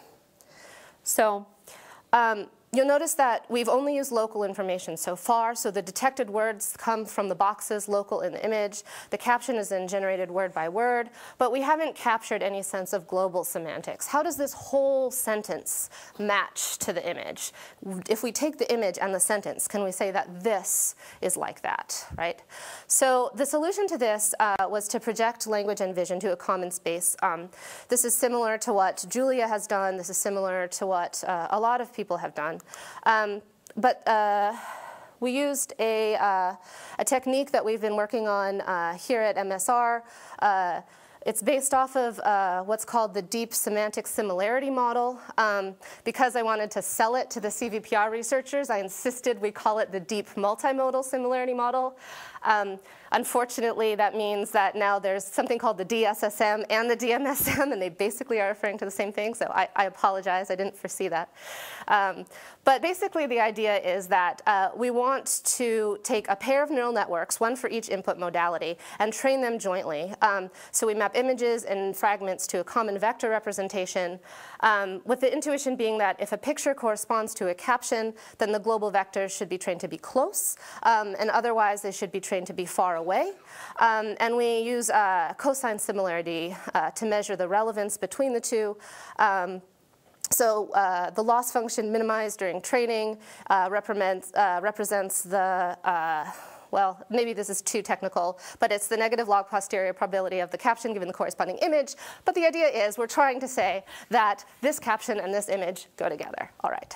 So um, you'll notice that we've only used local information so far. So the detected words come from the boxes local in the image. The caption is then generated word by word. But we haven't captured any sense of global semantics. How does this whole sentence match to the image? If we take the image and the sentence, can we say that this is like that, right? So the solution to this uh, was to project language and vision to a common space. Um, this is similar to what Julia has done. This is similar to what uh, a lot of people have done. Um, but uh, we used a, uh, a technique that we've been working on uh, here at M S R. Uh, It's based off of uh, what's called the deep semantic similarity model. Um, because I wanted to sell it to the C V P R researchers, I insisted we call it the deep multimodal similarity model. Um, unfortunately, that means that now there's something called the D S S M and the D M S M, and they basically are referring to the same thing, so I, I apologize, I didn't foresee that. Um, but basically the idea is that uh, we want to take a pair of neural networks, one for each input modality, and train them jointly. Um, so we map images and fragments to a common vector representation, um, with the intuition being that if a picture corresponds to a caption, then the global vectors should be trained to be close, um, and otherwise they should be trained to be far away. Um, and we use uh, cosine similarity uh, to measure the relevance between the two. Um, So uh, the loss function minimized during training uh, represents, uh, represents the, uh, well, maybe this is too technical, but it's the negative log posterior probability of the caption given the corresponding image. But the idea is we're trying to say that this caption and this image go together. All right.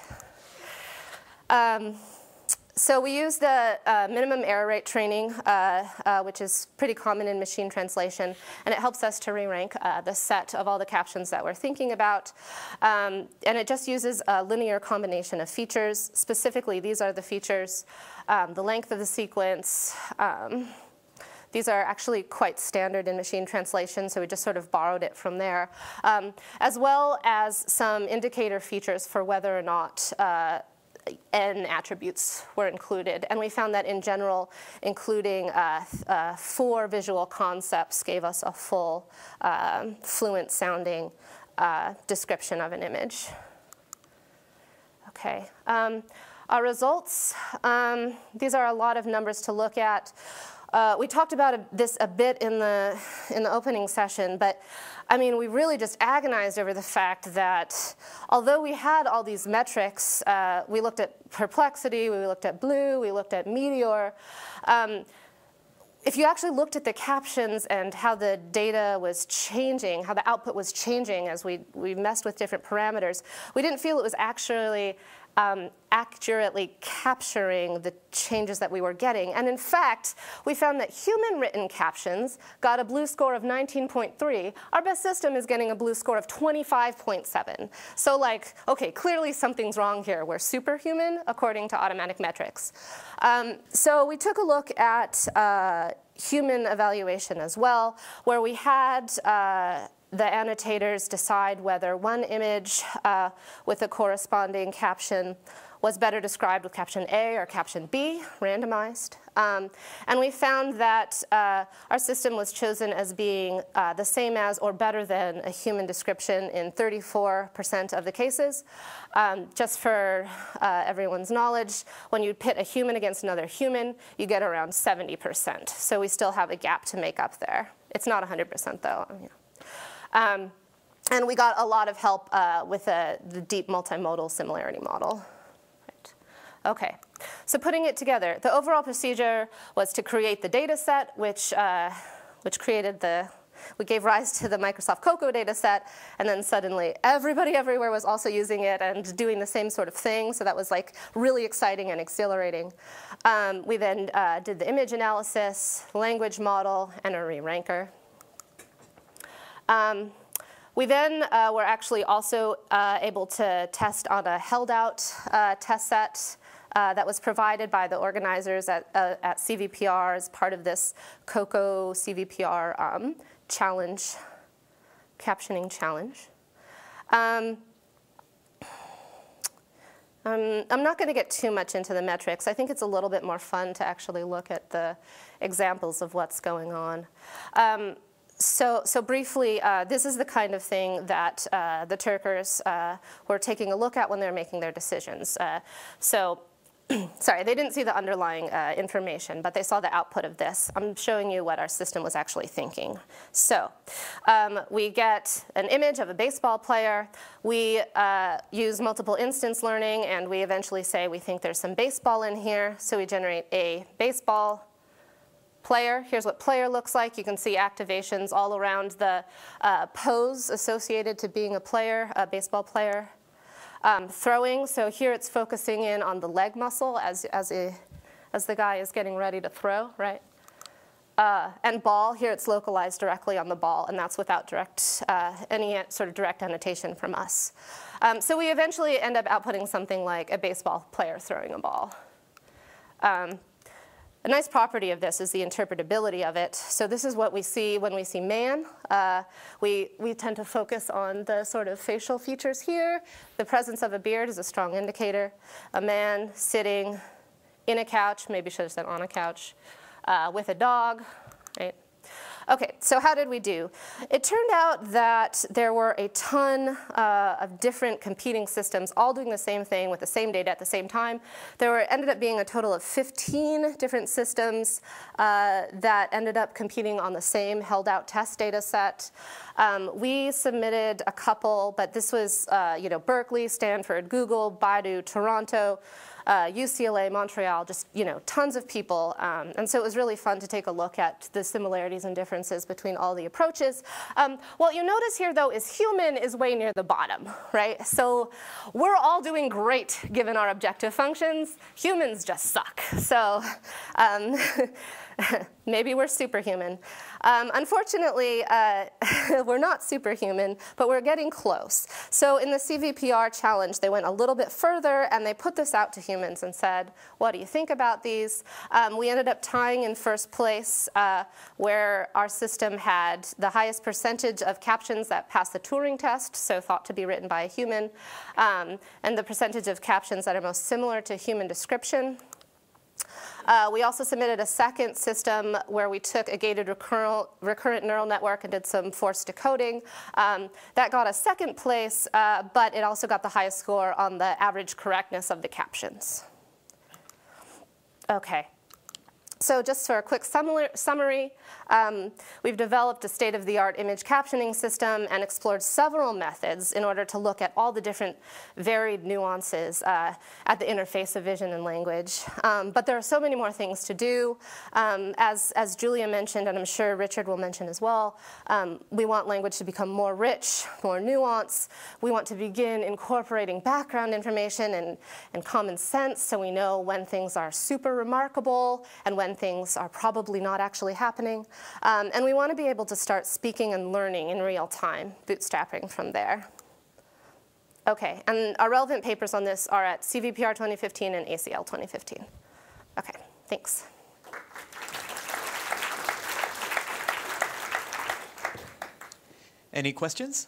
Um, So we use the uh, minimum error rate training, uh, uh, which is pretty common in machine translation, and it helps us to re-rank uh, the set of all the captions that we're thinking about. Um, and it just uses a linear combination of features. Specifically, these are the features, um, the length of the sequence. Um, These are actually quite standard in machine translation, so we just sort of borrowed it from there, um, as well as some indicator features for whether or not uh, N attributes were included. And we found that in general, including uh, uh, four visual concepts gave us a full, um, fluent sounding uh, description of an image. Okay. Um, our results, um, these are a lot of numbers to look at. Uh, we talked about a, this a bit in the, in the opening session, but I mean, we really just agonized over the fact that although we had all these metrics, uh, we looked at perplexity, we looked at blue, we looked at meteor. Um, if you actually looked at the captions and how the data was changing, how the output was changing as we, we messed with different parameters, we didn't feel it was actually Um, accurately capturing the changes that we were getting. And in fact, we found that human-written captions got a blue score of nineteen point three. Our best system is getting a blue score of twenty-five point seven. So like, okay, clearly something's wrong here. We're superhuman according to automatic metrics. Um, so we took a look at uh, human evaluation as well, where we had uh, the annotators decide whether one image uh, with a corresponding caption was better described with caption A or caption B, randomized. Um, and we found that uh, our system was chosen as being uh, the same as or better than a human description in thirty-four percent of the cases. Um, just for uh, everyone's knowledge, when you pit a human against another human, you get around seventy percent. So we still have a gap to make up there. It's not one hundred percent though. You know. Um, and we got a lot of help uh, with uh, the deep multimodal similarity model. Right. Okay, so putting it together, the overall procedure was to create the data set, which, uh, which created the, we gave rise to the Microsoft COCO data set, and then suddenly everybody everywhere was also using it and doing the same sort of thing, so that was like really exciting and exhilarating. Um, we then uh, did the image analysis, language model, and a re-ranker. Um, we then uh, were actually also uh, able to test on a held out uh, test set uh, that was provided by the organizers at, uh, at C V P R as part of this COCO C V P R um, challenge, captioning challenge. Um, Um, I'm not going to get too much into the metrics. I think it's a little bit more fun to actually look at the examples of what's going on. Um, so, so briefly, uh, this is the kind of thing that uh, the Turkers uh, were taking a look at when they were making their decisions. Uh, so. Sorry, they didn't see the underlying uh, information, but they saw the output of this. I'm showing you what our system was actually thinking. So um, we get an image of a baseball player. We uh, use multiple instance learning, and we eventually say we think there's some baseball in here. So we generate a baseball player. Here's what player looks like. You can see activations all around the uh, pose associated to being a player, a baseball player. Um, throwing, so here it's focusing in on the leg muscle as, as, a, as the guy is getting ready to throw, right? Uh, and ball, here it's localized directly on the ball, and that's without direct, uh, any sort of direct annotation from us. Um, so we eventually end up outputting something like a baseball player throwing a ball. Um, A nice property of this is the interpretability of it. So this is what we see when we see man. Uh, we, we tend to focus on the sort of facial features here. The presence of a beard is a strong indicator. A man sitting in a couch, maybe should have said on a couch, uh, with a dog, right? Okay, so how did we do? It turned out that there were a ton uh, of different competing systems all doing the same thing with the same data at the same time. There were, ended up being a total of fifteen different systems uh, that ended up competing on the same held out test data set. Um, we submitted a couple, but this was uh, you know, Berkeley, Stanford, Google, Baidu, Toronto, Uh, U C L A, Montreal, just you know, tons of people. Um, and so it was really fun to take a look at the similarities and differences between all the approaches. Um, what you notice here, though, is human is way near the bottom, right? So we're all doing great given our objective functions. Humans just suck. So um, maybe we're superhuman. Um, unfortunately, uh, we're not superhuman, but we're getting close. So in the C V P R challenge, they went a little bit further, and they put this out to humans and said, what do you think about these? Um, we ended up tying in first place, uh, where our system had the highest percentage of captions that passed the Turing test, so thought to be written by a human, um, and the percentage of captions that are most similar to human description. Uh, we also submitted a second system where we took a gated recurrent, recurrent neural network and did some forced decoding. Um, that got a second place, uh, but it also got the highest score on the average correctness of the captions. Okay. So just for a quick summary, um, we've developed a state-of-the-art image captioning system and explored several methods in order to look at all the different varied nuances uh, at the interface of vision and language. Um, but there are so many more things to do. Um, as, as Julia mentioned, and I'm sure Richard will mention as well, um, we want language to become more rich, more nuanced. We want to begin incorporating background information and, and common sense so we know when things are super remarkable and when things are probably not actually happening. Um, and we want to be able to start speaking and learning in real time, bootstrapping from there. Okay, and our relevant papers on this are at C V P R twenty fifteen and A C L twenty fifteen. Okay, thanks. Any questions?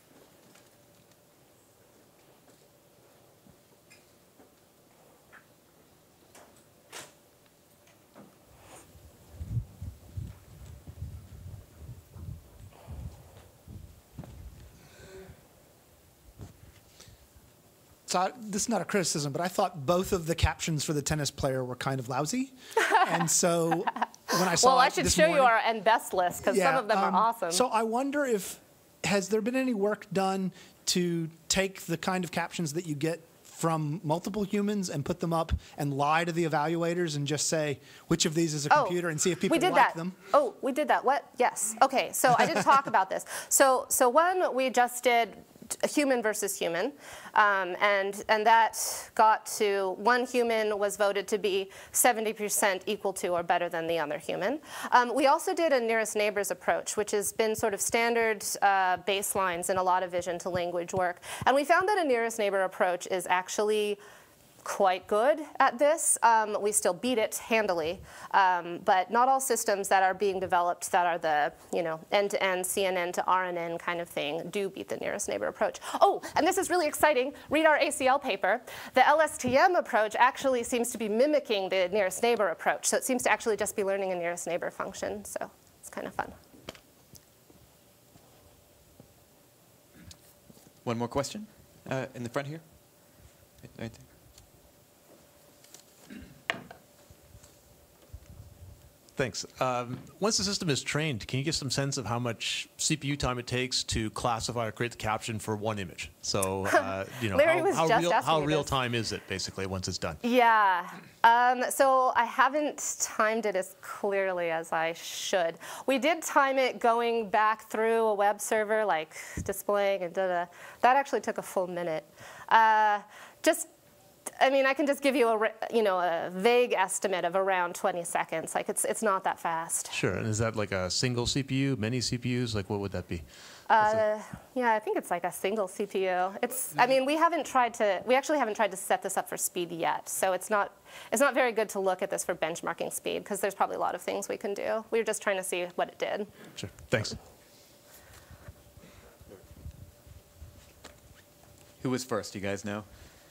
So I, this is not a criticism, but I thought both of the captions for the tennis player were kind of lousy. And so when I saw Well, I it should this show morning, you our and best list, because yeah, some of them um, are awesome. So I wonder if, has there been any work done to take the kind of captions that you get from multiple humans and put them up and lie to the evaluators and just say, which of these is a computer, oh, and see if people we did like that. them? Oh, we did that. What? Yes. Okay, so I didn't talk about this. So, so one, we just did human versus human, um, and, and that got to one human was voted to be seventy percent equal to or better than the other human. Um, we also did a nearest neighbors approach, which has been sort of standard uh, baselines in a lot of vision to language work. And we found that a nearest neighbor approach is actually quite good at this. Um, we still beat it handily, um, but not all systems that are being developed that are the, you know, end-to-end C N N to R N N kind of thing do beat the nearest neighbor approach. Oh, and this is really exciting. Read our A C L paper. The L S T M approach actually seems to be mimicking the nearest neighbor approach, so it seems to actually just be learning a nearest neighbor function, so it's kind of fun. One more question uh, in the front here. Right there. Thanks. Um, once the system is trained, can you give some sense of how much C P U time it takes to classify or create the caption for one image? So, uh, you know, Larry how, was how just real, asking how me real this. time is it, basically, once it's done? Yeah. Um, so I haven't timed it as clearly as I should. We did time it going back through a web server, like displaying and da-da. That actually took a full minute. Uh, just I mean, I can just give you a, you know, a vague estimate of around twenty seconds. Like, it's, it's not that fast. Sure. And is that like a single C P U, many C P Us? Like, what would that be? Uh, yeah, I think it's like a single C P U. It's, I mean, we haven't tried to, we actually haven't tried to set this up for speed yet. So it's not, it's not very good to look at this for benchmarking speed, because there's probably a lot of things we can do. We were just trying to see what it did. Sure. Thanks. Who was first? You guys know?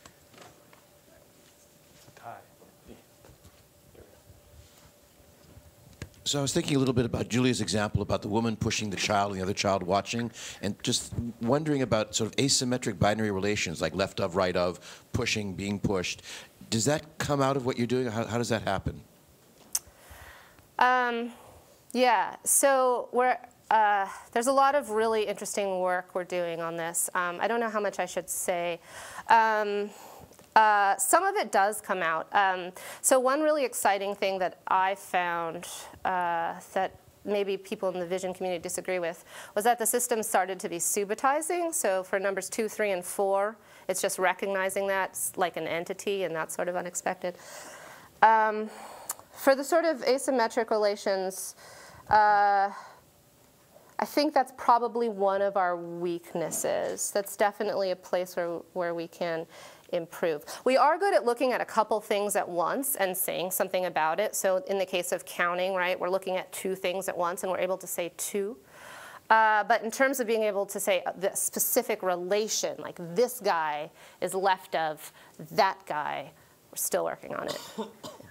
So I was thinking a little bit about Julia's example about the woman pushing the child and the other child watching, and just wondering about sort of asymmetric binary relations, like left of, right of, pushing, being pushed. Does that come out of what you're doing? How, how does that happen? Um, yeah, so we're, uh, there's a lot of really interesting work we're doing on this. Um, I don't know how much I should say. Um, Uh, some of it does come out. Um, so one really exciting thing that I found uh, that maybe people in the vision community disagree with was that the system started to be subitizing. So for numbers two, three, and four, it's just recognizing that like an entity, and that's sort of unexpected. Um, for the sort of asymmetric relations, uh, I think that's probably one of our weaknesses. That's definitely a place where, where we can improve. We are good at looking at a couple things at once and saying something about it. So in the case of counting, right, we're looking at two things at once, and we're able to say two. Uh, but in terms of being able to say the specific relation, like this guy is left of that guy, we're still working on it. Yeah.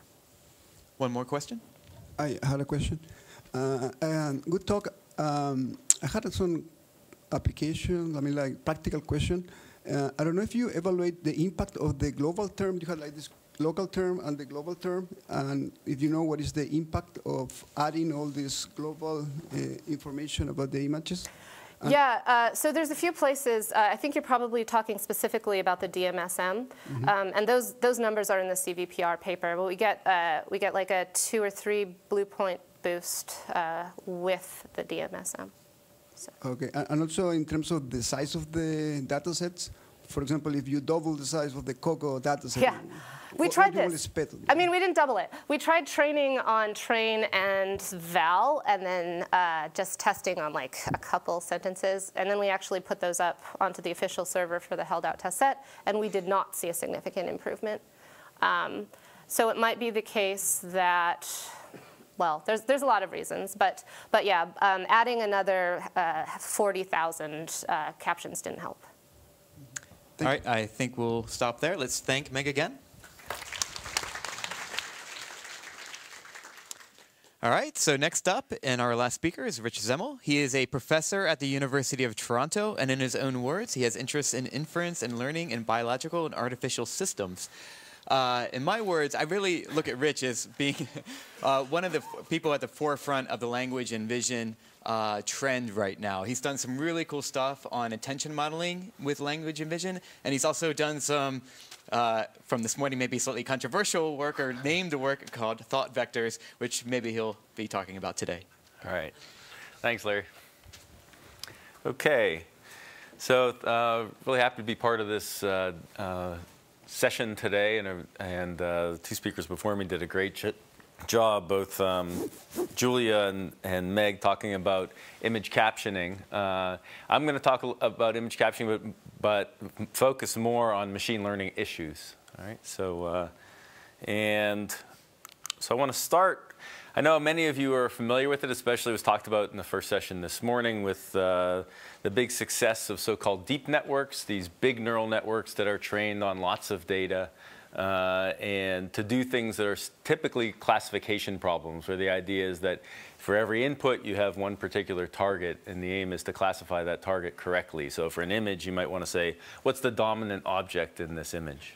One more question? I had a question. Uh, and good talk. Um, I had some application, I mean, like practical question. Uh, I don't know if you evaluate the impact of the global term. You had like this local term and the global term, and if you know what is the impact of adding all this global uh, information about the images. And yeah, uh, so there's a few places. Uh, I think you're probably talking specifically about the D M S M, mm-hmm. um, and those those numbers are in the C V P R paper. But we get uh, we get like a two or three blue point boost uh, with the D M S M. So. Okay, and also in terms of the size of the data sets, for example, if you double the size of the COCO data set, yeah. We what, tried what this. Expect? I mean, we didn't double it. We tried training on train and val, and then uh, just testing on like a couple sentences, and then we actually put those up onto the official server for the held out test set, and we did not see a significant improvement. Um, so it might be the case that, well, there's, there's a lot of reasons, but, but yeah, um, adding another uh, forty thousand uh, captions didn't help. All right, I think we'll stop there. Let's thank Meg again. All right, so next up, and our last speaker is Rich Zemmel. He is a professor at the University of Toronto, and in his own words, he has interests in inference and learning in biological and artificial systems. Uh, in my words, I really look at Rich as being uh, one of the f people at the forefront of the language and vision uh, trend right now. He's done some really cool stuff on attention modeling with language and vision, and he's also done some, uh, from this morning, maybe slightly controversial work or named work called thought vectors, which maybe he'll be talking about today. All right. Thanks, Larry. Okay. So uh, really happy to be part of this uh, uh, session today, and, uh, and uh, the two speakers before me did a great job, both um, Julia and, and Meg talking about image captioning. Uh, I'm going to talk about image captioning, but, but focus more on machine learning issues. All right, so, uh, and so I want to start. I know many of you are familiar with it, especially it was talked about in the first session this morning with uh, the big success of so-called deep networks, these big neural networks that are trained on lots of data uh, and to do things that are typically classification problems, where the idea is that for every input you have one particular target, and the aim is to classify that target correctly. So for an image, you might want to say, what's the dominant object in this image?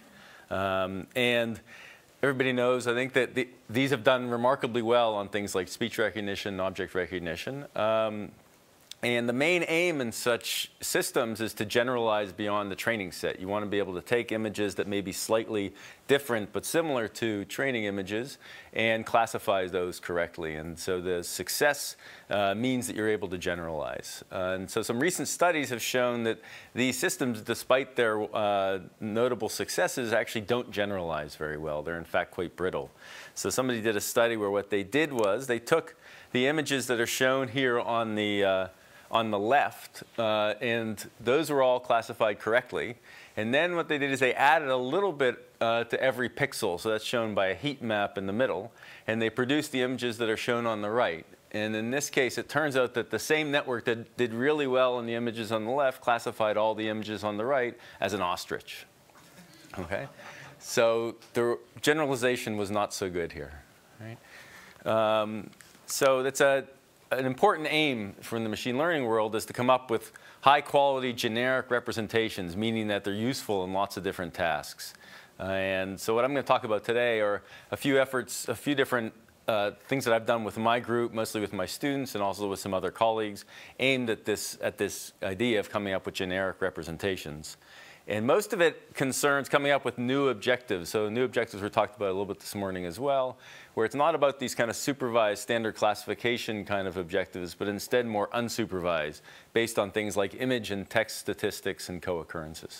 Um, and everybody knows, I think, that the, these have done remarkably well on things like speech recognition, object recognition. Um, and the main aim in such systems is to generalize beyond the training set. You want to be able to take images that may be slightly different but similar to training images and classify those correctly. And so the success uh, means that you're able to generalize. Uh, and so some recent studies have shown that these systems, despite their uh, notable successes, actually don't generalize very well. They're in fact quite brittle. So somebody did a study where what they did was they took the images that are shown here on the uh, on the left, uh, and those were all classified correctly. And then what they did is they added a little bit uh, to every pixel, so that's shown by a heat map in the middle, and they produced the images that are shown on the right. And in this case, it turns out that the same network that did really well in the images on the left classified all the images on the right as an ostrich. Okay? So the generalization was not so good here. Right? Um, so that's a An important aim from the machine learning world is to come up with high-quality generic representations, meaning that they're useful in lots of different tasks. Uh, and so what I'm going to talk about today are a few efforts, a few different uh, things that I've done with my group, mostly with my students and also with some other colleagues, aimed at this, at this idea of coming up with generic representations. And most of it concerns coming up with new objectives. So new objectives were talked about a little bit this morning as well, where it's not about these kind of supervised standard classification kind of objectives, but instead more unsupervised, based on things like image and text statistics and co-occurrences.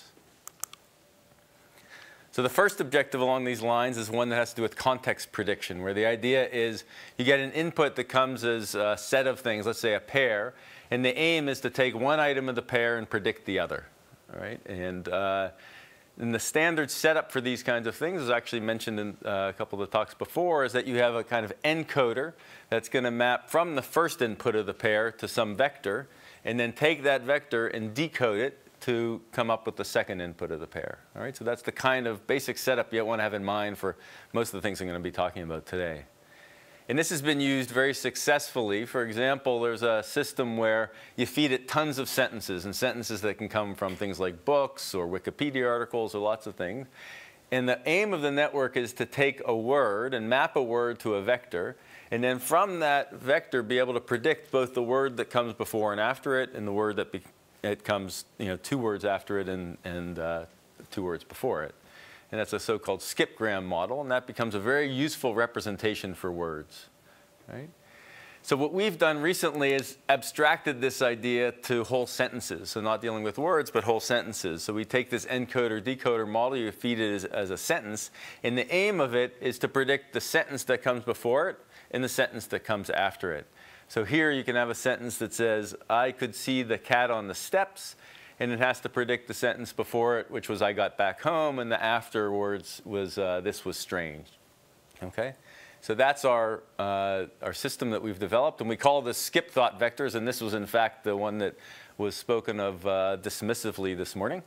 So the first objective along these lines is one that has to do with context prediction, where the idea is you get an input that comes as a set of things, let's say a pair, and the aim is to take one item of the pair and predict the other. All right, and, uh, and the standard setup for these kinds of things, as actually mentioned in uh, a couple of the talks before, is that you have a kind of encoder that's going to map from the first input of the pair to some vector, and then take that vector and decode it to come up with the second input of the pair. All right, so that's the kind of basic setup you want to have in mind for most of the things I'm going to be talking about today. And this has been used very successfully. For example, there's a system where you feed it tons of sentences, and sentences that can come from things like books or Wikipedia articles or lots of things. And the aim of the network is to take a word and map a word to a vector, and then from that vector be able to predict both the word that comes before and after it and the word that be it comes, you know, two words after it and, and uh, two words before it. And that's a so-called skipgram model, and that becomes a very useful representation for words. Right? So what we've done recently is abstracted this idea to whole sentences, so not dealing with words, but whole sentences. So we take this encoder-decoder model, you feed it as, as a sentence, and the aim of it is to predict the sentence that comes before it and the sentence that comes after it. So here you can have a sentence that says, I could see the cat on the steps, and it has to predict the sentence before it, which was I got back home, and the afterwards was uh, this was strange. Okay? So that's our, uh, our system that we've developed, and we call this skip thought vectors, and this was in fact the one that was spoken of uh, dismissively this morning.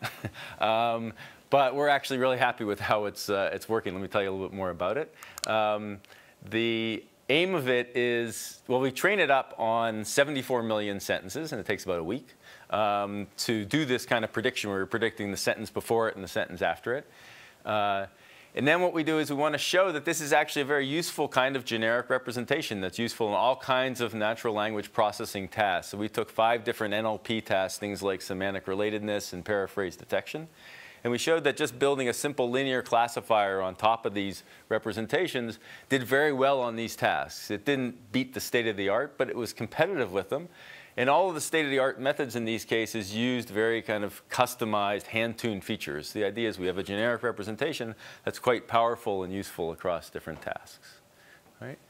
um, but we're actually really happy with how it's, uh, it's working. Let me tell you a little bit more about it. Um, the aim of it is, well, we train it up on seventy-four million sentences, and it takes about a week. Um, to do this kind of prediction where we're predicting the sentence before it and the sentence after it. Uh, and then what we do is we want to show that this is actually a very useful kind of generic representation that's useful in all kinds of natural language processing tasks. So we took five different N L P tasks, things like semantic relatedness and paraphrase detection. And we showed that just building a simple linear classifier on top of these representations did very well on these tasks. It didn't beat the state of the art, but it was competitive with them. And all of the state-of-the-art methods in these cases used very kind of customized, hand-tuned features. The idea is we have a generic representation that's quite powerful and useful across different tasks. Right?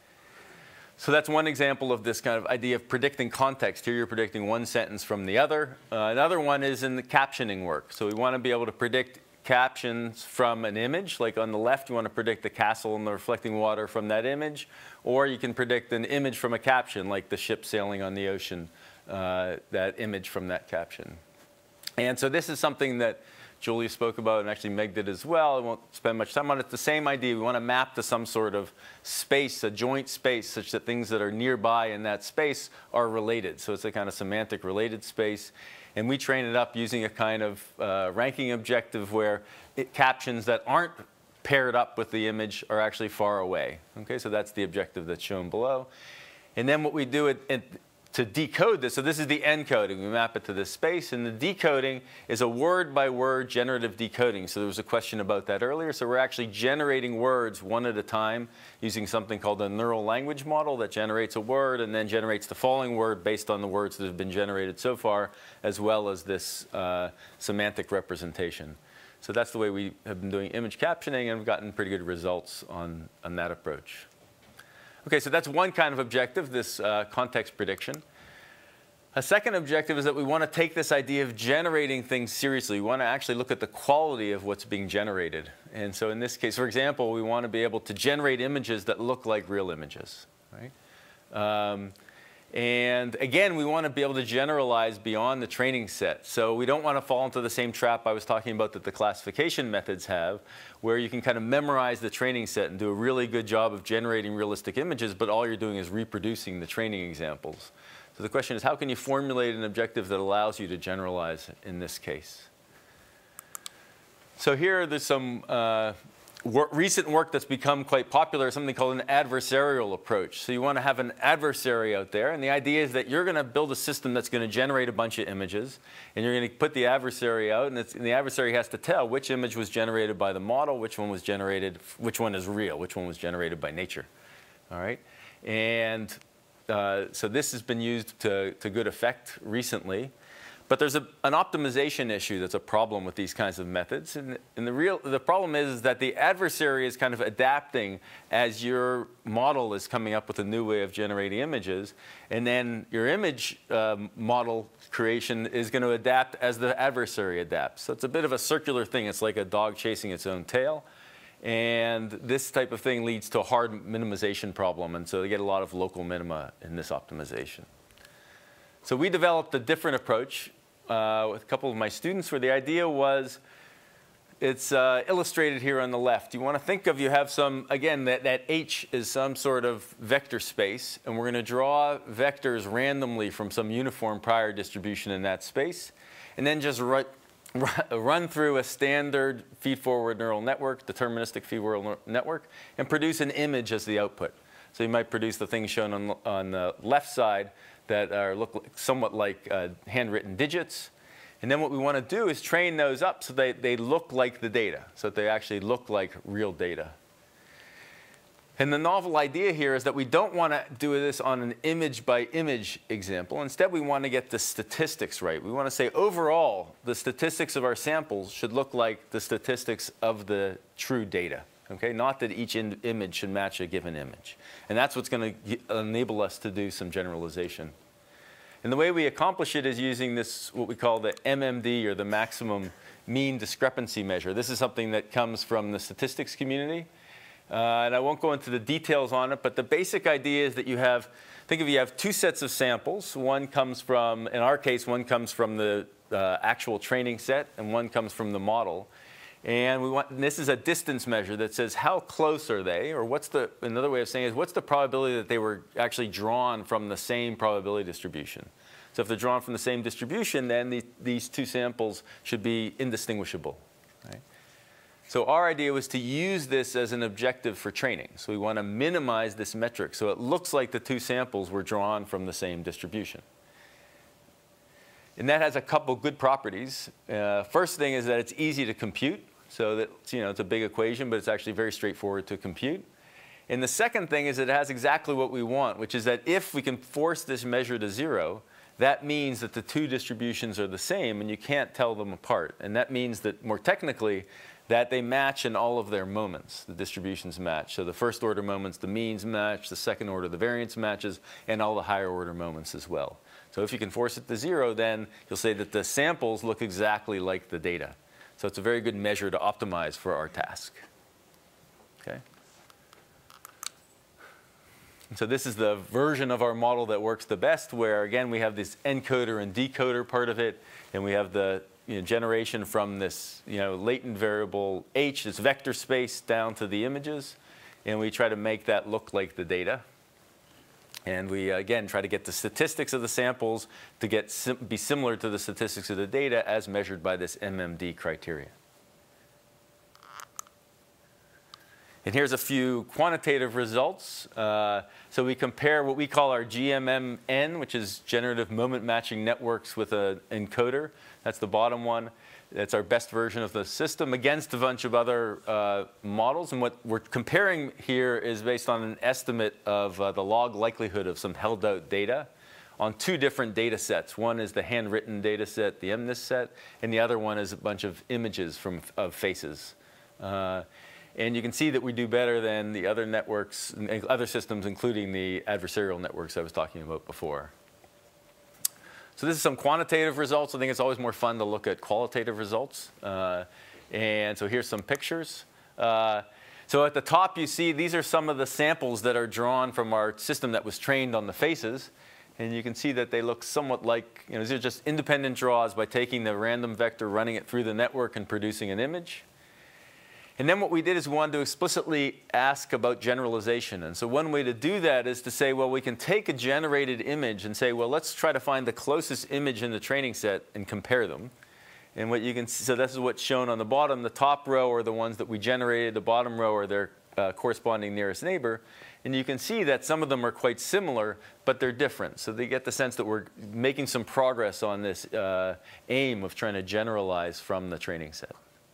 So that's one example of this kind of idea of predicting context. Here you're predicting one sentence from the other. Uh, another one is in the captioning work. So we want to be able to predict captions from an image. Like on the left, you want to predict the castle and the reflecting water from that image. Or you can predict an image from a caption, like the ship sailing on the ocean, uh, that image from that caption. And so this is something that Julia spoke about, and actually Meg did as well. I won't spend much time on it. It's the same idea. We want to map to some sort of space, a joint space, such that things that are nearby in that space are related. So it's a kind of semantic related space. And we train it up using a kind of uh, ranking objective where it, captions that aren't paired up with the image are actually far away. Okay, so that's the objective that's shown below. And then what we do it, it, to decode this, so this is the encoding. We map it to this space. And the decoding is a word-by-word generative decoding. So there was a question about that earlier. So we're actually generating words one at a time using something called a neural language model that generates a word and then generates the following word based on the words that have been generated so far, as well as this uh, semantic representation. So that's the way we have been doing image captioning, and we've gotten pretty good results on, on that approach. Okay, so that's one kind of objective, this uh, context prediction. A second objective is that we want to take this idea of generating things seriously. We want to actually look at the quality of what's being generated. And so in this case, for example, we want to be able to generate images that look like real images, right? Um, And again, we want to be able to generalize beyond the training set. So we don't want to fall into the same trap I was talking about that the classification methods have, where you can kind of memorize the training set and do a really good job of generating realistic images, but all you're doing is reproducing the training examples. So the question is, how can you formulate an objective that allows you to generalize in this case? So here, there's some uh, Wor recent work that's become quite popular, something called an adversarial approach. So you want to have an adversary out there, and the idea is that you're going to build a system that's going to generate a bunch of images, and you're going to put the adversary out, and, it's, and the adversary has to tell which image was generated by the model, which one was generated, which one is real, which one was generated by nature. All right, and uh, so this has been used to, to good effect recently. But there's a, an optimization issue that's a problem with these kinds of methods. And, and the, real, the problem is, is that the adversary is kind of adapting as your model is coming up with a new way of generating images. And then your image um, model creation is going to adapt as the adversary adapts. So it's a bit of a circular thing. It's like a dog chasing its own tail. And this type of thing leads to a hard minimization problem. And so they get a lot of local minima in this optimization. So we developed a different approach Uh, with a couple of my students, where the idea was, it's uh, illustrated here on the left. You want to think of, you have some, again, that, that H is some sort of vector space, and we're going to draw vectors randomly from some uniform prior distribution in that space, and then just run, run through a standard feed-forward neural network, deterministic feed-forward network, and produce an image as the output. So you might produce the things shown on, on the left side that are, look somewhat like uh, handwritten digits. And then what we want to do is train those up so they, they look like the data, so that they actually look like real data. And the novel idea here is that we don't want to do this on an image-by-image example. Instead, we want to get the statistics right. We want to say, overall, the statistics of our samples should look like the statistics of the true data. Okay? Not that each in image should match a given image. And that's what's going to enable us to do some generalization. And the way we accomplish it is using this, what we call the M M D, or the maximum mean discrepancy measure. This is something that comes from the statistics community. Uh, and I won't go into the details on it, but the basic idea is that you have, think of you have two sets of samples. One comes from, in our case, one comes from the uh, actual training set, and one comes from the model. And we want, and this is a distance measure that says how close are they, or what's the, another way of saying it is, what's the probability that they were actually drawn from the same probability distribution. So if they're drawn from the same distribution, then the, these two samples should be indistinguishable. Right? So our idea was to use this as an objective for training. So we want to minimize this metric so it looks like the two samples were drawn from the same distribution. And that has a couple good properties. Uh, first thing is that it's easy to compute. So that, you know, it's a big equation, but it's actually very straightforward to compute. And the second thing is that it has exactly what we want, which is that if we can force this measure to zero, that means that the two distributions are the same, and you can't tell them apart. And that means that, more technically, that they match in all of their moments. The distributions match. So the first order moments, the means match. The second order, the variance matches, and all the higher order moments as well. So if you can force it to zero, then you'll say that the samples look exactly like the data. So it's a very good measure to optimize for our task. Okay. And so this is the version of our model that works the best, where again we have this encoder and decoder part of it, and we have the you know, generation from this you know, latent variable h, this vector space, down to the images, and we try to make that look like the data. And we, again, try to get the statistics of the samples to get sim be similar to the statistics of the data as measured by this M M D criteria. And here's a few quantitative results. Uh, so we compare what we call our G M M N, which is generative moment matching networks with an encoder. That's the bottom one. That's our best version of the system against a bunch of other uh, models. And what we're comparing here is based on an estimate of uh, the log likelihood of some held out data on two different data sets. One is the handwritten data set, the M N I S set, and the other one is a bunch of images from, of faces. Uh, and you can see that we do better than the other networks, other systems, including the adversarial networks I was talking about before. So this is some quantitative results. I think it's always more fun to look at qualitative results. Uh, and so here's some pictures. Uh, so at the top you see these are some of the samples that are drawn from our system that was trained on the faces. And you can see that they look somewhat like, you know, these are just independent draws by taking the random vector, running it through the network, and producing an image. And then what we did is we wanted to explicitly ask about generalization. And so one way to do that is to say, well, we can take a generated image and say, well, let's try to find the closest image in the training set and compare them. And what you can see, so this is what's shown on the bottom. The top row are the ones that we generated. The bottom row are their uh, corresponding nearest neighbor. And you can see that some of them are quite similar, but they're different. So they get the sense that we're making some progress on this uh, aim of trying to generalize from the training set.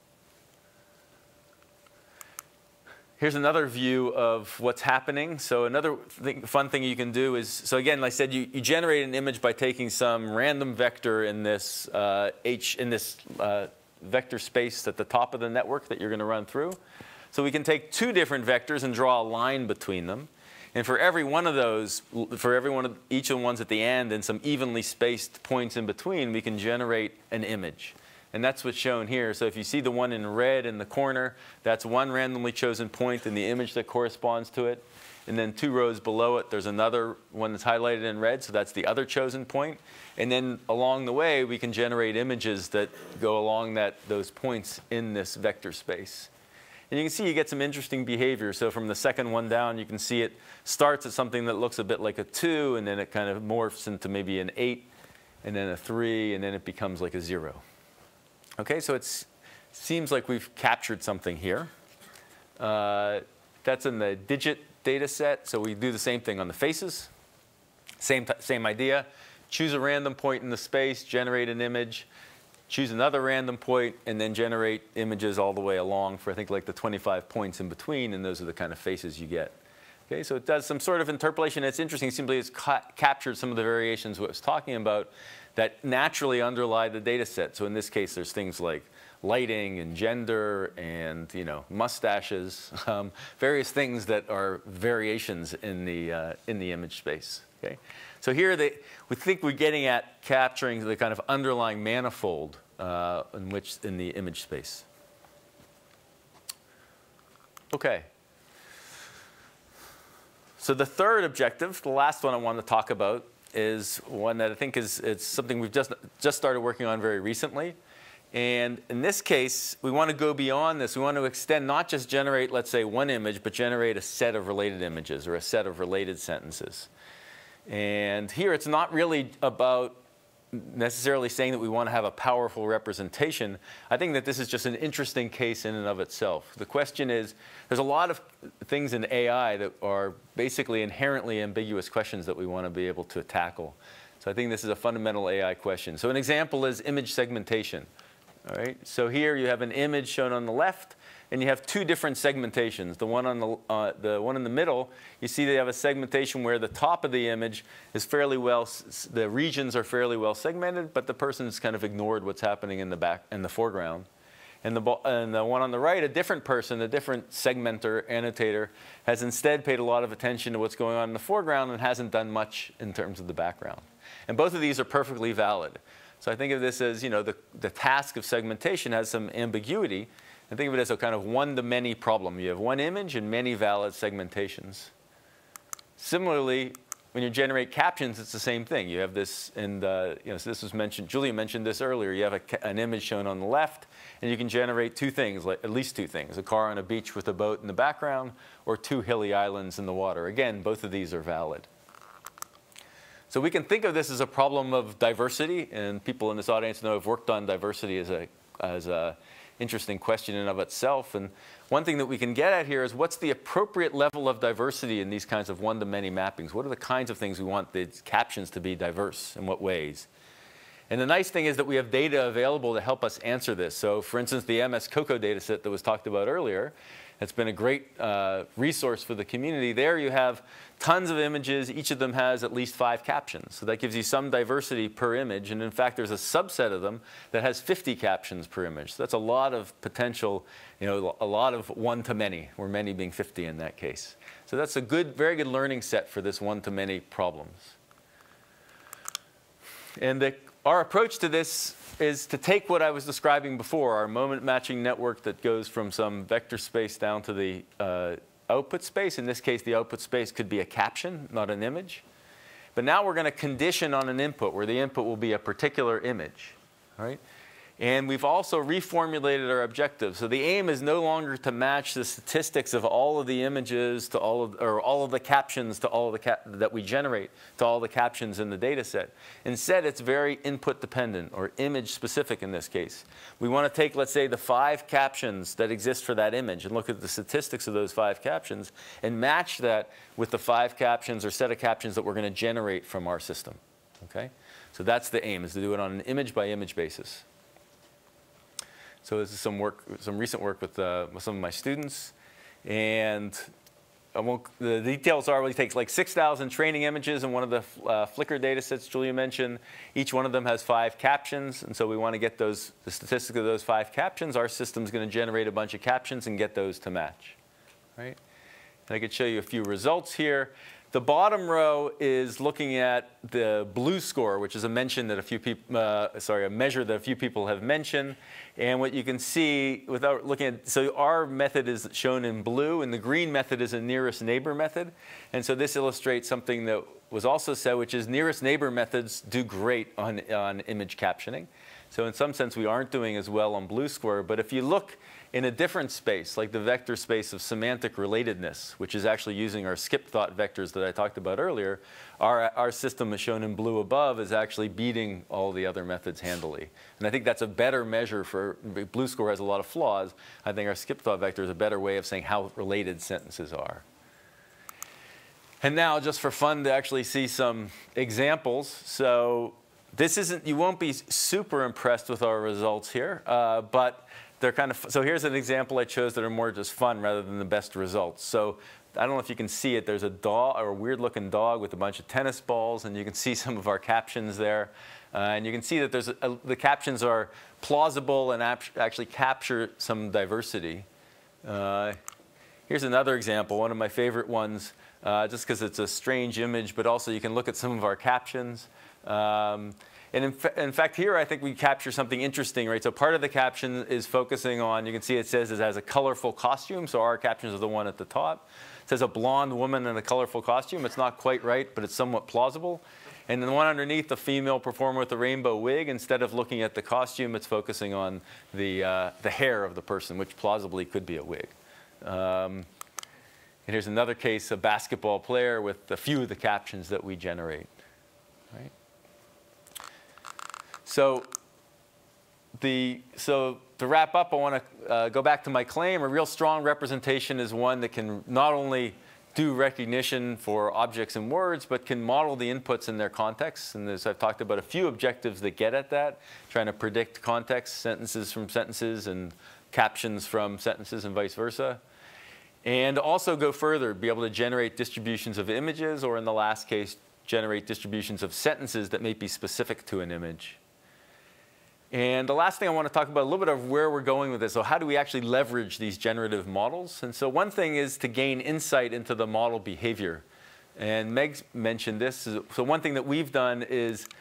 Here's another view of what's happening. So another thing, fun thing you can do is, so again, like I said, you, you generate an image by taking some random vector in this uh, H in this uh, vector space at the top of the network that you're going to run through. So we can take two different vectors and draw a line between them. And for every one of those, for every one of each of the ones at the end and some evenly spaced points in between, we can generate an image. And that's what's shown here. So if you see the one in red in the corner, that's one randomly chosen point in the image that corresponds to it. And then two rows below it, there's another one that's highlighted in red, so that's the other chosen point. And then along the way, we can generate images that go along that, those points in this vector space. And you can see you get some interesting behavior. So from the second one down, you can see it starts at something that looks a bit like a two, and then it kind of morphs into maybe an eight, and then a three, and then it becomes like a zero. Okay, so it seems like we've captured something here. Uh, that's in the digit data set. So we do the same thing on the faces. Same, same idea. Choose a random point in the space, generate an image, choose another random point, and then generate images all the way along for, I think, like the twenty-five points in between, and those are the kind of faces you get. Okay, so it does some sort of interpolation. It's interesting. Simply it's ca captured some of the variations what I was talking about that naturally underlie the data set. So in this case, there's things like lighting and gender and you know mustaches, um, various things that are variations in the uh, in the image space. Okay, so here they, we think we're getting at capturing the kind of underlying manifold uh, in which in the image space. Okay. So the third objective, the last one I want to talk about, is one that I think is it's something we've just just started working on very recently. And in this case, we want to go beyond this. We want to extend, not just generate, let's say, one image, but generate a set of related images or a set of related sentences. And here it's not really about necessarily saying that we want to have a powerful representation. I think that this is just an interesting case in and of itself. The question is, there's a lot of things in A I that are basically inherently ambiguous questions that we want to be able to tackle. So I think this is a fundamental A I question. So an example is image segmentation. All right. So here you have an image shown on the left, and you have two different segmentations. The one on the uh, the one in the middle, you see they have a segmentation where the top of the image is fairly well, the regions are fairly well segmented, but the person's kind of ignored what's happening in the back in the foreground. And the and the one on the right, a different person, a different segmenter, annotator, has instead paid a lot of attention to what's going on in the foreground and hasn't done much in terms of the background. And both of these are perfectly valid. So I think of this as, you know, the, the task of segmentation has some ambiguity. And think of it as a kind of one-to-many problem. You have one image and many valid segmentations. Similarly, when you generate captions, it's the same thing. You have this, and uh, you know, so this was mentioned, Julia mentioned this earlier. You have a, an image shown on the left, and you can generate two things, like, at least two things, a car on a beach with a boat in the background, or two hilly islands in the water. Again, both of these are valid. So we can think of this as a problem of diversity, and people in this audience know I've worked on diversity as a, as a interesting question in and of itself. And one thing that we can get at here is what's the appropriate level of diversity in these kinds of one-to-many mappings? What are the kinds of things we want the captions to be diverse? In what ways? And the nice thing is that we have data available to help us answer this. So for instance, the M S COCO data set that was talked about earlier, it's been a great uh, resource for the community. There you have tons of images. Each of them has at least five captions. So that gives you some diversity per image. And in fact, there's a subset of them that has fifty captions per image. So that's a lot of potential, you know, a lot of one-to-many, or many being fifty in that case. So that's a good, very good learning set for this one-to-many problems. And the, our approach to this is to take what I was describing before, our moment matching network that goes from some vector space down to the uh, output space. In this case, the output space could be a caption, not an image. But now we're going to condition on an input, where the input will be a particular image. All right? And we've also reformulated our objective. So the aim is no longer to match the statistics of all of the images to all of, or all of the captions to all of the cap that we generate to all the captions in the data set. Instead, it's very input dependent, or image specific in this case. We want to take, let's say, the five captions that exist for that image and look at the statistics of those five captions and match that with the five captions or set of captions that we're going to generate from our system. Okay? So that's the aim, is to do it on an image by image basis. So this is some work, some recent work with, uh, with some of my students. And I won't, the details are, we take like six thousand training images in one of the uh, Flickr data sets Julia mentioned. Each one of them has five captions. And so we want to get those, the statistics of those five captions. Our system's going to generate a bunch of captions and get those to match. Right? And I could show you a few results here. The bottom row is looking at the BLUE score, which is a mention that a few people, uh, sorry, a measure that a few people have mentioned. And what you can see without looking at, so our method is shown in blue, and the green method is a nearest neighbor method. And so this illustrates something that was also said, which is nearest neighbor methods do great on, on image captioning. So in some sense, we aren't doing as well on BLUE score. But if you look in a different space, like the vector space of semantic relatedness, which is actually using our skip thought vectors that I talked about earlier, our, our system is shown in blue above is actually beating all the other methods handily. And I think that's a better measure for, BLUE score has a lot of flaws. I think our skip thought vector is a better way of saying how related sentences are. And now, just for fun to actually see some examples. So this isn't, you won't be super impressed with our results here, uh, but they're kind of, so here's an example I chose that are more just fun rather than the best results. So I don't know if you can see it. There's a dog, or a weird looking dog with a bunch of tennis balls, and you can see some of our captions there. Uh, and you can see that there's a, a, the captions are plausible and actually capture some diversity. Uh, here's another example, one of my favorite ones, uh, just because it's a strange image, but also you can look at some of our captions. Um, And in, fa in fact, here I think we capture something interesting, right? So part of the caption is focusing on, you can see it says it has a colorful costume. So our captions are the one at the top. It says a blonde woman in a colorful costume. It's not quite right, but it's somewhat plausible. And then the one underneath, the female performer with the rainbow wig, instead of looking at the costume, it's focusing on the, uh, the hair of the person, which plausibly could be a wig. Um, and here's another case, a basketball player with a few of the captions that we generate. Right? So, the, so to wrap up, I want to uh, go back to my claim. A real strong representation is one that can not only do recognition for objects and words, but can model the inputs in their context. And as I've talked about, a few objectives that get at that, trying to predict context, sentences from sentences, and captions from sentences, and vice versa. And also go further, be able to generate distributions of images, or in the last case, generate distributions of sentences that may be specific to an image. And the last thing I want to talk about, a little bit of where we're going with this. So how do we actually leverage these generative models? And so one thing is to gain insight into the model behavior. And Meg mentioned this. So one thing that we've done is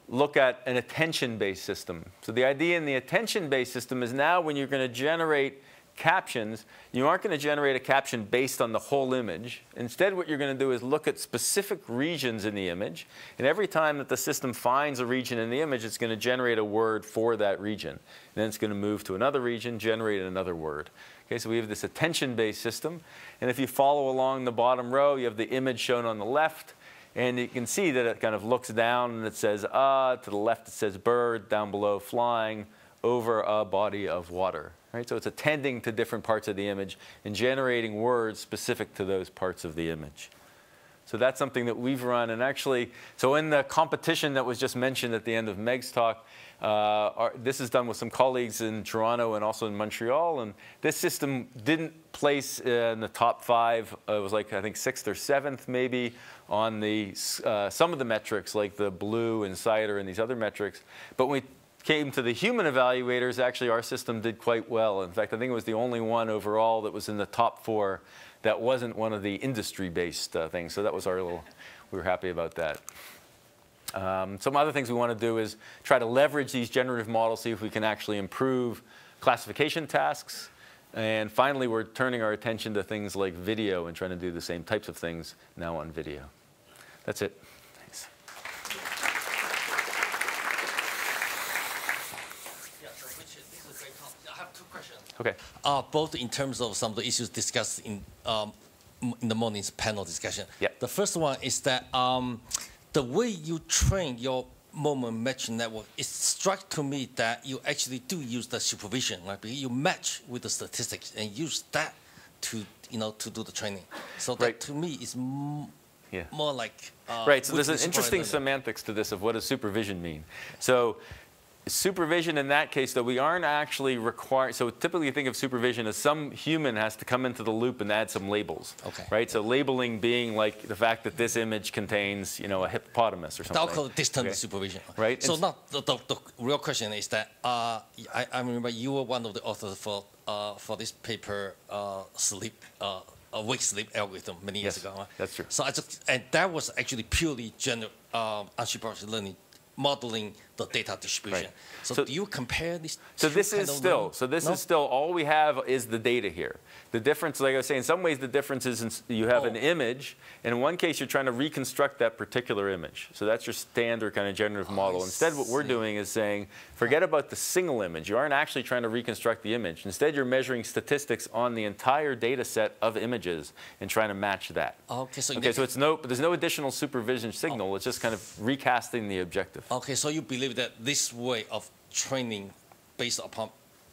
look at an attention-based system. So the idea in the attention-based system is now when you're going to generate captions, you aren't going to generate a caption based on the whole image. Instead, what you're going to do is look at specific regions in the image. And every time that the system finds a region in the image, it's going to generate a word for that region. And then it's going to move to another region, generate another word. Okay, so we have this attention-based system. And if you follow along the bottom row, you have the image shown on the left. And you can see that it kind of looks down and it says, ah, to the left it says bird, down below flying, over a body of water. Right? So it's attending to different parts of the image and generating words specific to those parts of the image. So that's something that we've run. And actually, so in the competition that was just mentioned at the end of Meg's talk, uh, our, this is done with some colleagues in Toronto and also in Montreal. And this system didn't place uh, in the top five. Uh, it was like, I think, sixth or seventh maybe on the, uh, some of the metrics, like the blue and cider and these other metrics. But when we came to the human evaluators, actually our system did quite well. In fact, I think it was the only one overall that was in the top four that wasn't one of the industry-based uh, things. So that was our little, we were happy about that. Um, some other things we want to do is try to leverage these generative models, see if we can actually improve classification tasks. And finally, we're turning our attention to things like video and trying to do the same types of things now on video. That's it. Thanks. I have two questions. Okay. Uh, both in terms of some of the issues discussed in um, in the morning's panel discussion. Yep. The first one is that um, the way you train your moment matching network, it struck to me that you actually do use the supervision, right? Because you match with the statistics and use that to you know to do the training. So that Right. to me is m Yeah. more like uh, Right, so there's an with- interesting with- semantics to this of what does supervision mean. So supervision in that case, though, we aren't actually required. So typically you think of supervision as some human has to come into the loop and add some labels. Okay. Right, so labeling being like the fact that this image contains, you know, a hippopotamus or something. I'll call it distant Okay. supervision. Right, So and- not the, the, the real question is that uh, I, I remember you were one of the authors for uh, for this paper, uh, sleep, uh, awake sleep algorithm many years Yes, ago. Right? that's true. So I just and that was actually purely general um, unsupervised learning, modeling the data distribution. Right. So, So- do you compare these? So two this kind is of still, learning? so this No? is still, all we have is the data here. The difference, like I was saying, in some ways the difference is in, s- you have Oh. an image, and in one case you're trying to reconstruct that particular image. So that's your standard kind of generative model. Instead what we're see. doing is saying, forget about the single image. You aren't actually trying to reconstruct the image. Instead you're measuring statistics on the entire data set of images and trying to match that. Okay, so in Okay, that so case- it's no, there's no additional supervision signal. It's just kind of recasting the objective. Okay, so you believe that this way of training based upon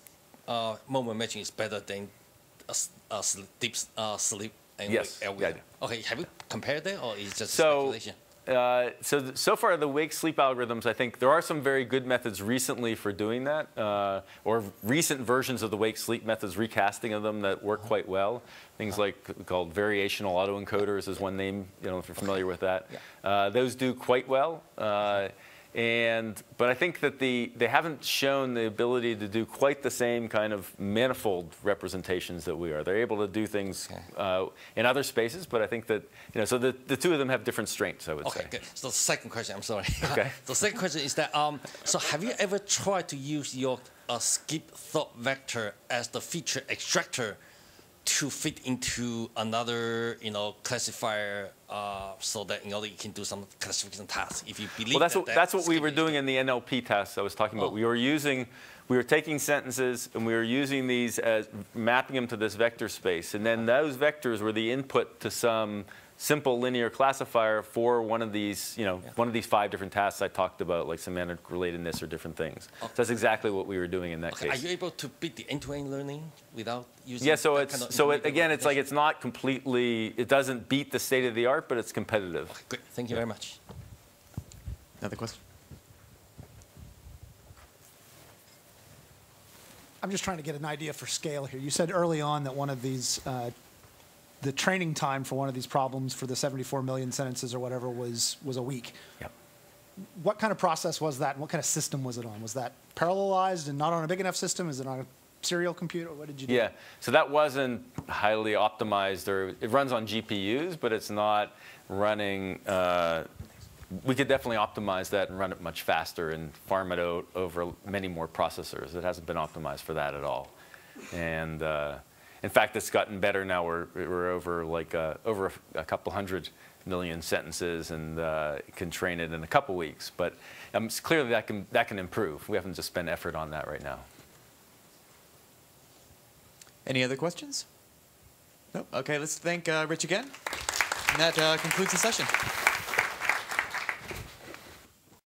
uh, moment matching is better than a, s- a sleep, deep s- uh, sleep and Yes, wake yeah, I algorithm? Okay, have you compared that or is it just So, speculation? uh, so, th- so far the wake sleep algorithms, I think there are some very good methods recently for doing that, uh, or recent versions of the wake sleep methods, recasting of them that work quite well. Things like called variational autoencoders is one name, you know, if you're familiar with that. Uh, those do quite well. Uh, And, but I think that the, they haven't shown the ability to do quite the same kind of manifold representations that we are. They're able to do things uh, in other spaces, but I think that, you know, so the, the two of them have different strengths, I would Okay, say. good. So the second question, I'm sorry. Okay. The second question is that, um, so have you ever tried to use your uh, skip thought vector as the feature extractor to fit into another, you know, classifier, uh, so that you know you can do some classification tasks if you believe Well, that's that what, that that's what we skip were is doing the- in the N L P tasks I was talking about. Oh. We were using, we were taking sentences and we were using these as, mapping them to this vector space. And then those vectors were the input to some simple linear classifier for one of these, you know, Yeah. one of these five different tasks I talked about, like semantic relatedness or different things. So that's exactly what we were doing in that Okay, are case. you able to beat the end-to-end learning without using? Yeah, so that it's kind of so it, intermediate again, it's like representation? it's not completely, it doesn't beat the state of the art, but it's competitive. Okay, great. Thank you very much. Another question? I'm just trying to get an idea for scale here. You said early on that one of these, uh, the training time for one of these problems for the seventy-four million sentences or whatever was was a week. Yep. What kind of process was that, and what kind of system was it on? Was that parallelized and not on a big enough system? Is it on a serial computer? What did you do? Yeah, so that wasn't highly optimized, or it runs on G P Us, but it's not running uh, we could definitely optimize that and run it much faster and farm it out over many more processors. It hasn't been optimized for that at all. And uh, in fact, it's gotten better now. We're, we're over like uh, over a, a couple hundred million sentences, and uh, can train it in a couple weeks. But um, clearly that can, that can improve. We haven't just spent effort on that right now. Any other questions? Nope. Okay, let's thank uh, Rich again. And that uh, concludes the session.